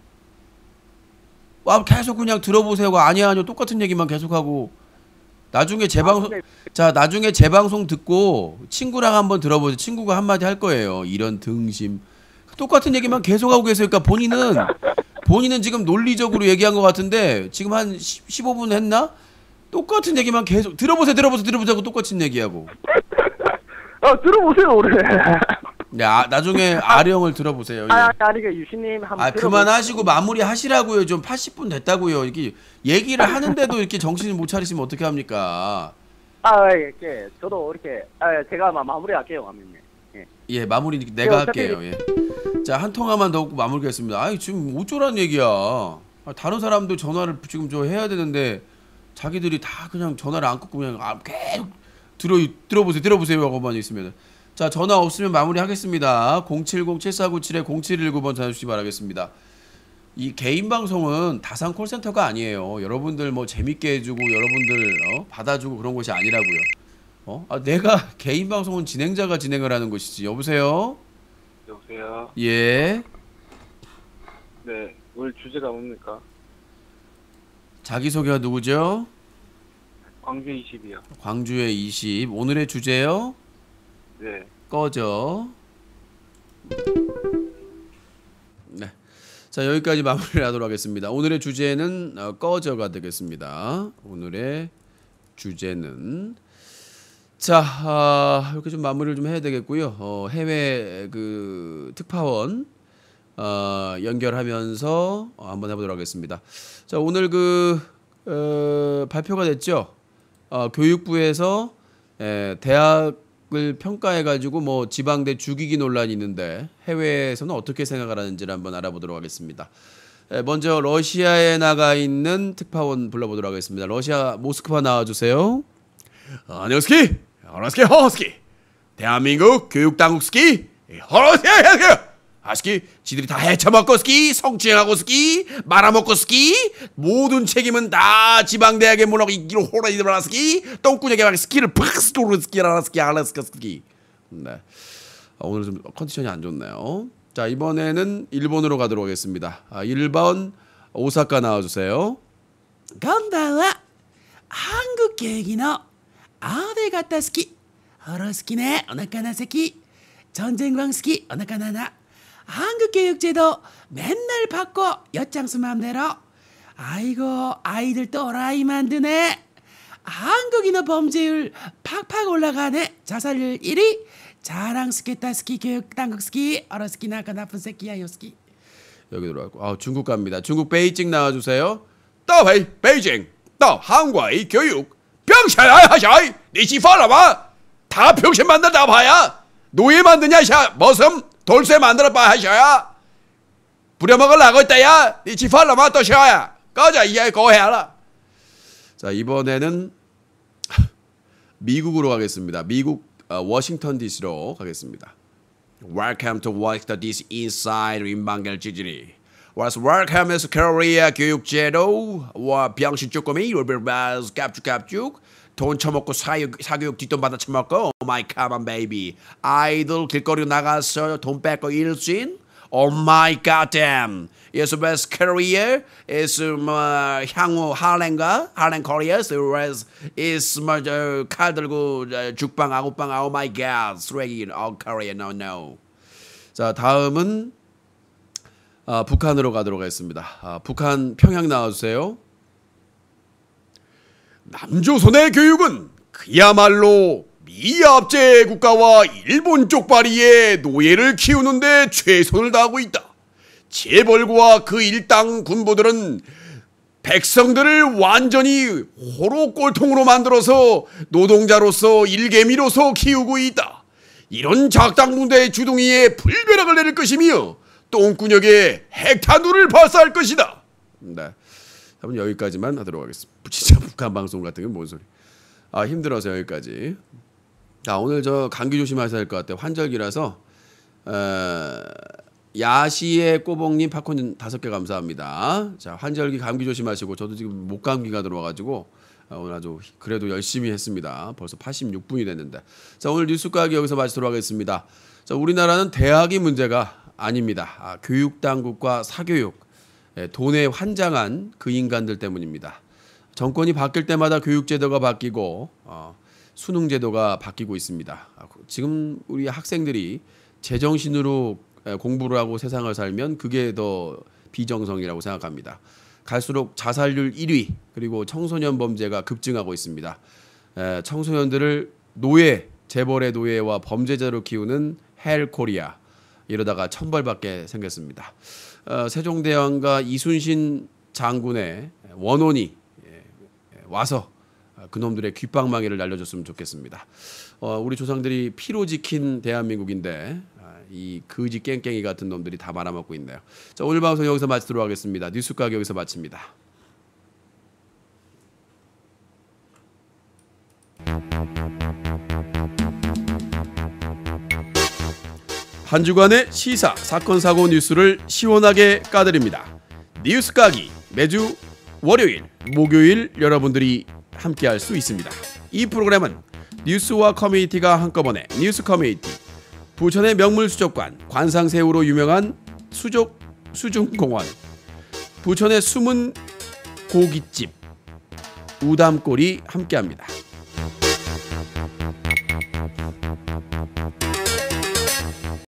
계속 그냥 들어보세요. 아니요 똑같은 얘기만 계속하고 나중에 나중에 재방송 듣고 친구랑 한번 들어보세요. 친구가 한마디 할 거예요. 이런 등심. 똑같은 얘기만 계속하고 계세요. 그러니까 본인은 지금 논리적으로 얘기한 것 같은데 지금 한 15분 했나? 똑같은 얘기만 계속 들어보세요 하고 똑같은 얘기하고. 들어보세요, 올해. 네, 나중에 아령을 들어보세요. 예. 아니, 그 유신님 한번 그만하시고 마무리 하시라고요. 좀 80분 됐다고요. 이렇게 얘기를 하는데도 이렇게 정신을 못 차리시면 어떻게 합니까? 예, 저도 이렇게 제가 마무리할게요, 가면요. 예, 마무리 내가 할게요. 예. 자, 한 통화만 더 듣고 마무리하겠습니다. 지금 어쩌라는 얘기야. 다른 사람도 전화를 지금 해야 되는데 자기들이 다 그냥 전화를 안 끊고 그냥 계속 들어보세요 하고만 있으면. 자, 전화 없으면 마무리하겠습니다. 070-7497-0719번 전화 주시기 바라겠습니다. 이 개인 방송은 다산 콜센터가 아니에요. 여러분들 뭐 재밌게 해주고 여러분들 받아주고 그런 곳이 아니라고요. 내가 개인 방송은 진행자가 진행을 하는 것이지. 여보세요? 여보세요? 예. 네, 오늘 주제가 뭡니까? 자기소개가 누구죠? 광주 20이요. 광주의 20. 오늘의 주제요? 네. 꺼져. 네. 자, 여기까지 마무리를 하도록 하겠습니다. 오늘의 주제는 꺼져가 되겠습니다. 오늘의 주제는 자, 이렇게 좀 마무리를 좀 해야 되겠고요. 해외 그 특파원 연결하면서 한번 해보도록 하겠습니다. 자, 오늘 발표가 됐죠. 교육부에서 대학을 평가해가지고 뭐 지방대 죽이기 논란이 있는데 해외에서는 어떻게 생각을 하는지를 한번 알아보도록 하겠습니다. 먼저 러시아에 나가 있는 특파원 불러보도록 하겠습니다. 러시아 모스크바 나와주세요. 안녕하세요. 허스키. 대한민국 교육당국 스키. 허스키. 아스키 지들이 다 헤쳐먹고 스키, 성추행하고 스키, 말아먹고 스키, 모든 책임은 다 지방대학에 몰라고 이기로 호라이드라 스키, 똥꾸녕에 막 스키를 팍 스토르 스키라라 스키 알라스카 스키. 네. 오늘 좀 컨디션이 안 좋네요. 자, 이번에는 일본으로 가도록 하겠습니다. 1번 오사카 나와주세요. 건방와 한국 계기의 아베 가타 스키, 호로 스키네 오나카나 스키, 전쟁광 스키 오나카나나. 한국 교육제도 맨날 바꿔 엿장수 맘대로. 아이고 아이들 또라이 만드네. 한국인의 범죄율 팍팍 올라가네. 자살률 1위. 자랑스럽다 스키 교육 당국 스키 어려스키 나가 나쁜 새끼야 요스키. 여기 들어왔고 중국 갑니다. 중국 베이징 나와주세요. 到北北京到韩国教育병신아 니 지파라마 다 병신 만들다 봐야 노예 만드냐 샤 머슴 돌쇠 만들어 봐 하셔야 부려먹으려고 있다야 니 지파라마 또 샤야 꺼져 이제 고해라. 자 이번에는 미국으로 가겠습니다. 미국 워싱턴 DC로 가겠습니다. Welcome to Washington DC Inside 임방길 지진이. Welcome to Korea 교육제도 와 병신 쭈꾸미 울빌바스 깝죽깝죽 돈 처먹고 사교육 뒷돈 받아 처먹고 my come on baby 아이들 길거리로 나가서 돈 뺏고 일진 oh my goddamn yes best Korea is 향후 할렘가 할렘 코리아 is 칼 들고 죽방 아구빵 oh my god 쓰레기 oh Korea no no. 자 다음은 북한으로 가도록 하겠습니다. 북한 평양 나와주세요. 남조선의 교육은 그야말로 미합제 국가와 일본 쪽발이의 노예를 키우는데 최선을 다하고 있다. 재벌과 그 일당 군부들은 백성들을 완전히 호로꼴통으로 만들어서 노동자로서 일개미로서 키우고 있다. 이런 작당군대의 주둥이에 불벼락을 내릴 것이며 똥구녕에 핵탄두를 발사할 것이다. 네, 한번 여기까지만 하도록 하겠습니다. 진짜 북한 방송 같은 게 뭔 소리? 힘들어서 여기까지. 자 오늘 저 감기 조심하셔야 될 것 같아요. 환절기라서 야시의 꼬봉님 팝콘 5개 감사합니다. 자 환절기 감기 조심하시고 저도 지금 목 감기가 들어와가지고 오늘 아주 그래도 열심히 했습니다. 벌써 86분이 됐는데. 자 오늘 뉴스 까기 여기서 마치도록 하겠습니다. 자 우리나라는 대학이 문제가 아닙니다. 교육 당국과 사교육 돈에 환장한 그 인간들 때문입니다. 정권이 바뀔 때마다 교육제도가 바뀌고 수능제도가 바뀌고 있습니다. 지금 우리 학생들이 제정신으로 공부를 하고 세상을 살면 그게 더 비정성이라고 생각합니다. 갈수록 자살률 1위 그리고 청소년 범죄가 급증하고 있습니다. 청소년들을 노예, 재벌의 노예와 범죄자로 키우는 헬 코리아 이러다가 천벌받게 생겼습니다. 세종대왕과 이순신 장군의 원혼이 와서 그놈들의 귓방망이를 날려줬으면 좋겠습니다. 우리 조상들이 피로 지킨 대한민국인데 이 거지 깽깽이 같은 놈들이 다 말아먹고 있네요. 자 오늘 방송 여기서 마치도록 하겠습니다. 뉴스각 여기서 마칩니다. 한 주간의 시사, 사건, 사고 뉴스를 시원하게 까드립니다. 뉴스 까기 매주 월요일, 목요일 여러분들이 함께할 수 있습니다. 이 프로그램은 뉴스와 커뮤니티가 한꺼번에 뉴스 커뮤니티, 부천의 명물수족관, 관상새우로 유명한 수중공원, 부천의 숨은 고깃집, 우담골이 함께합니다.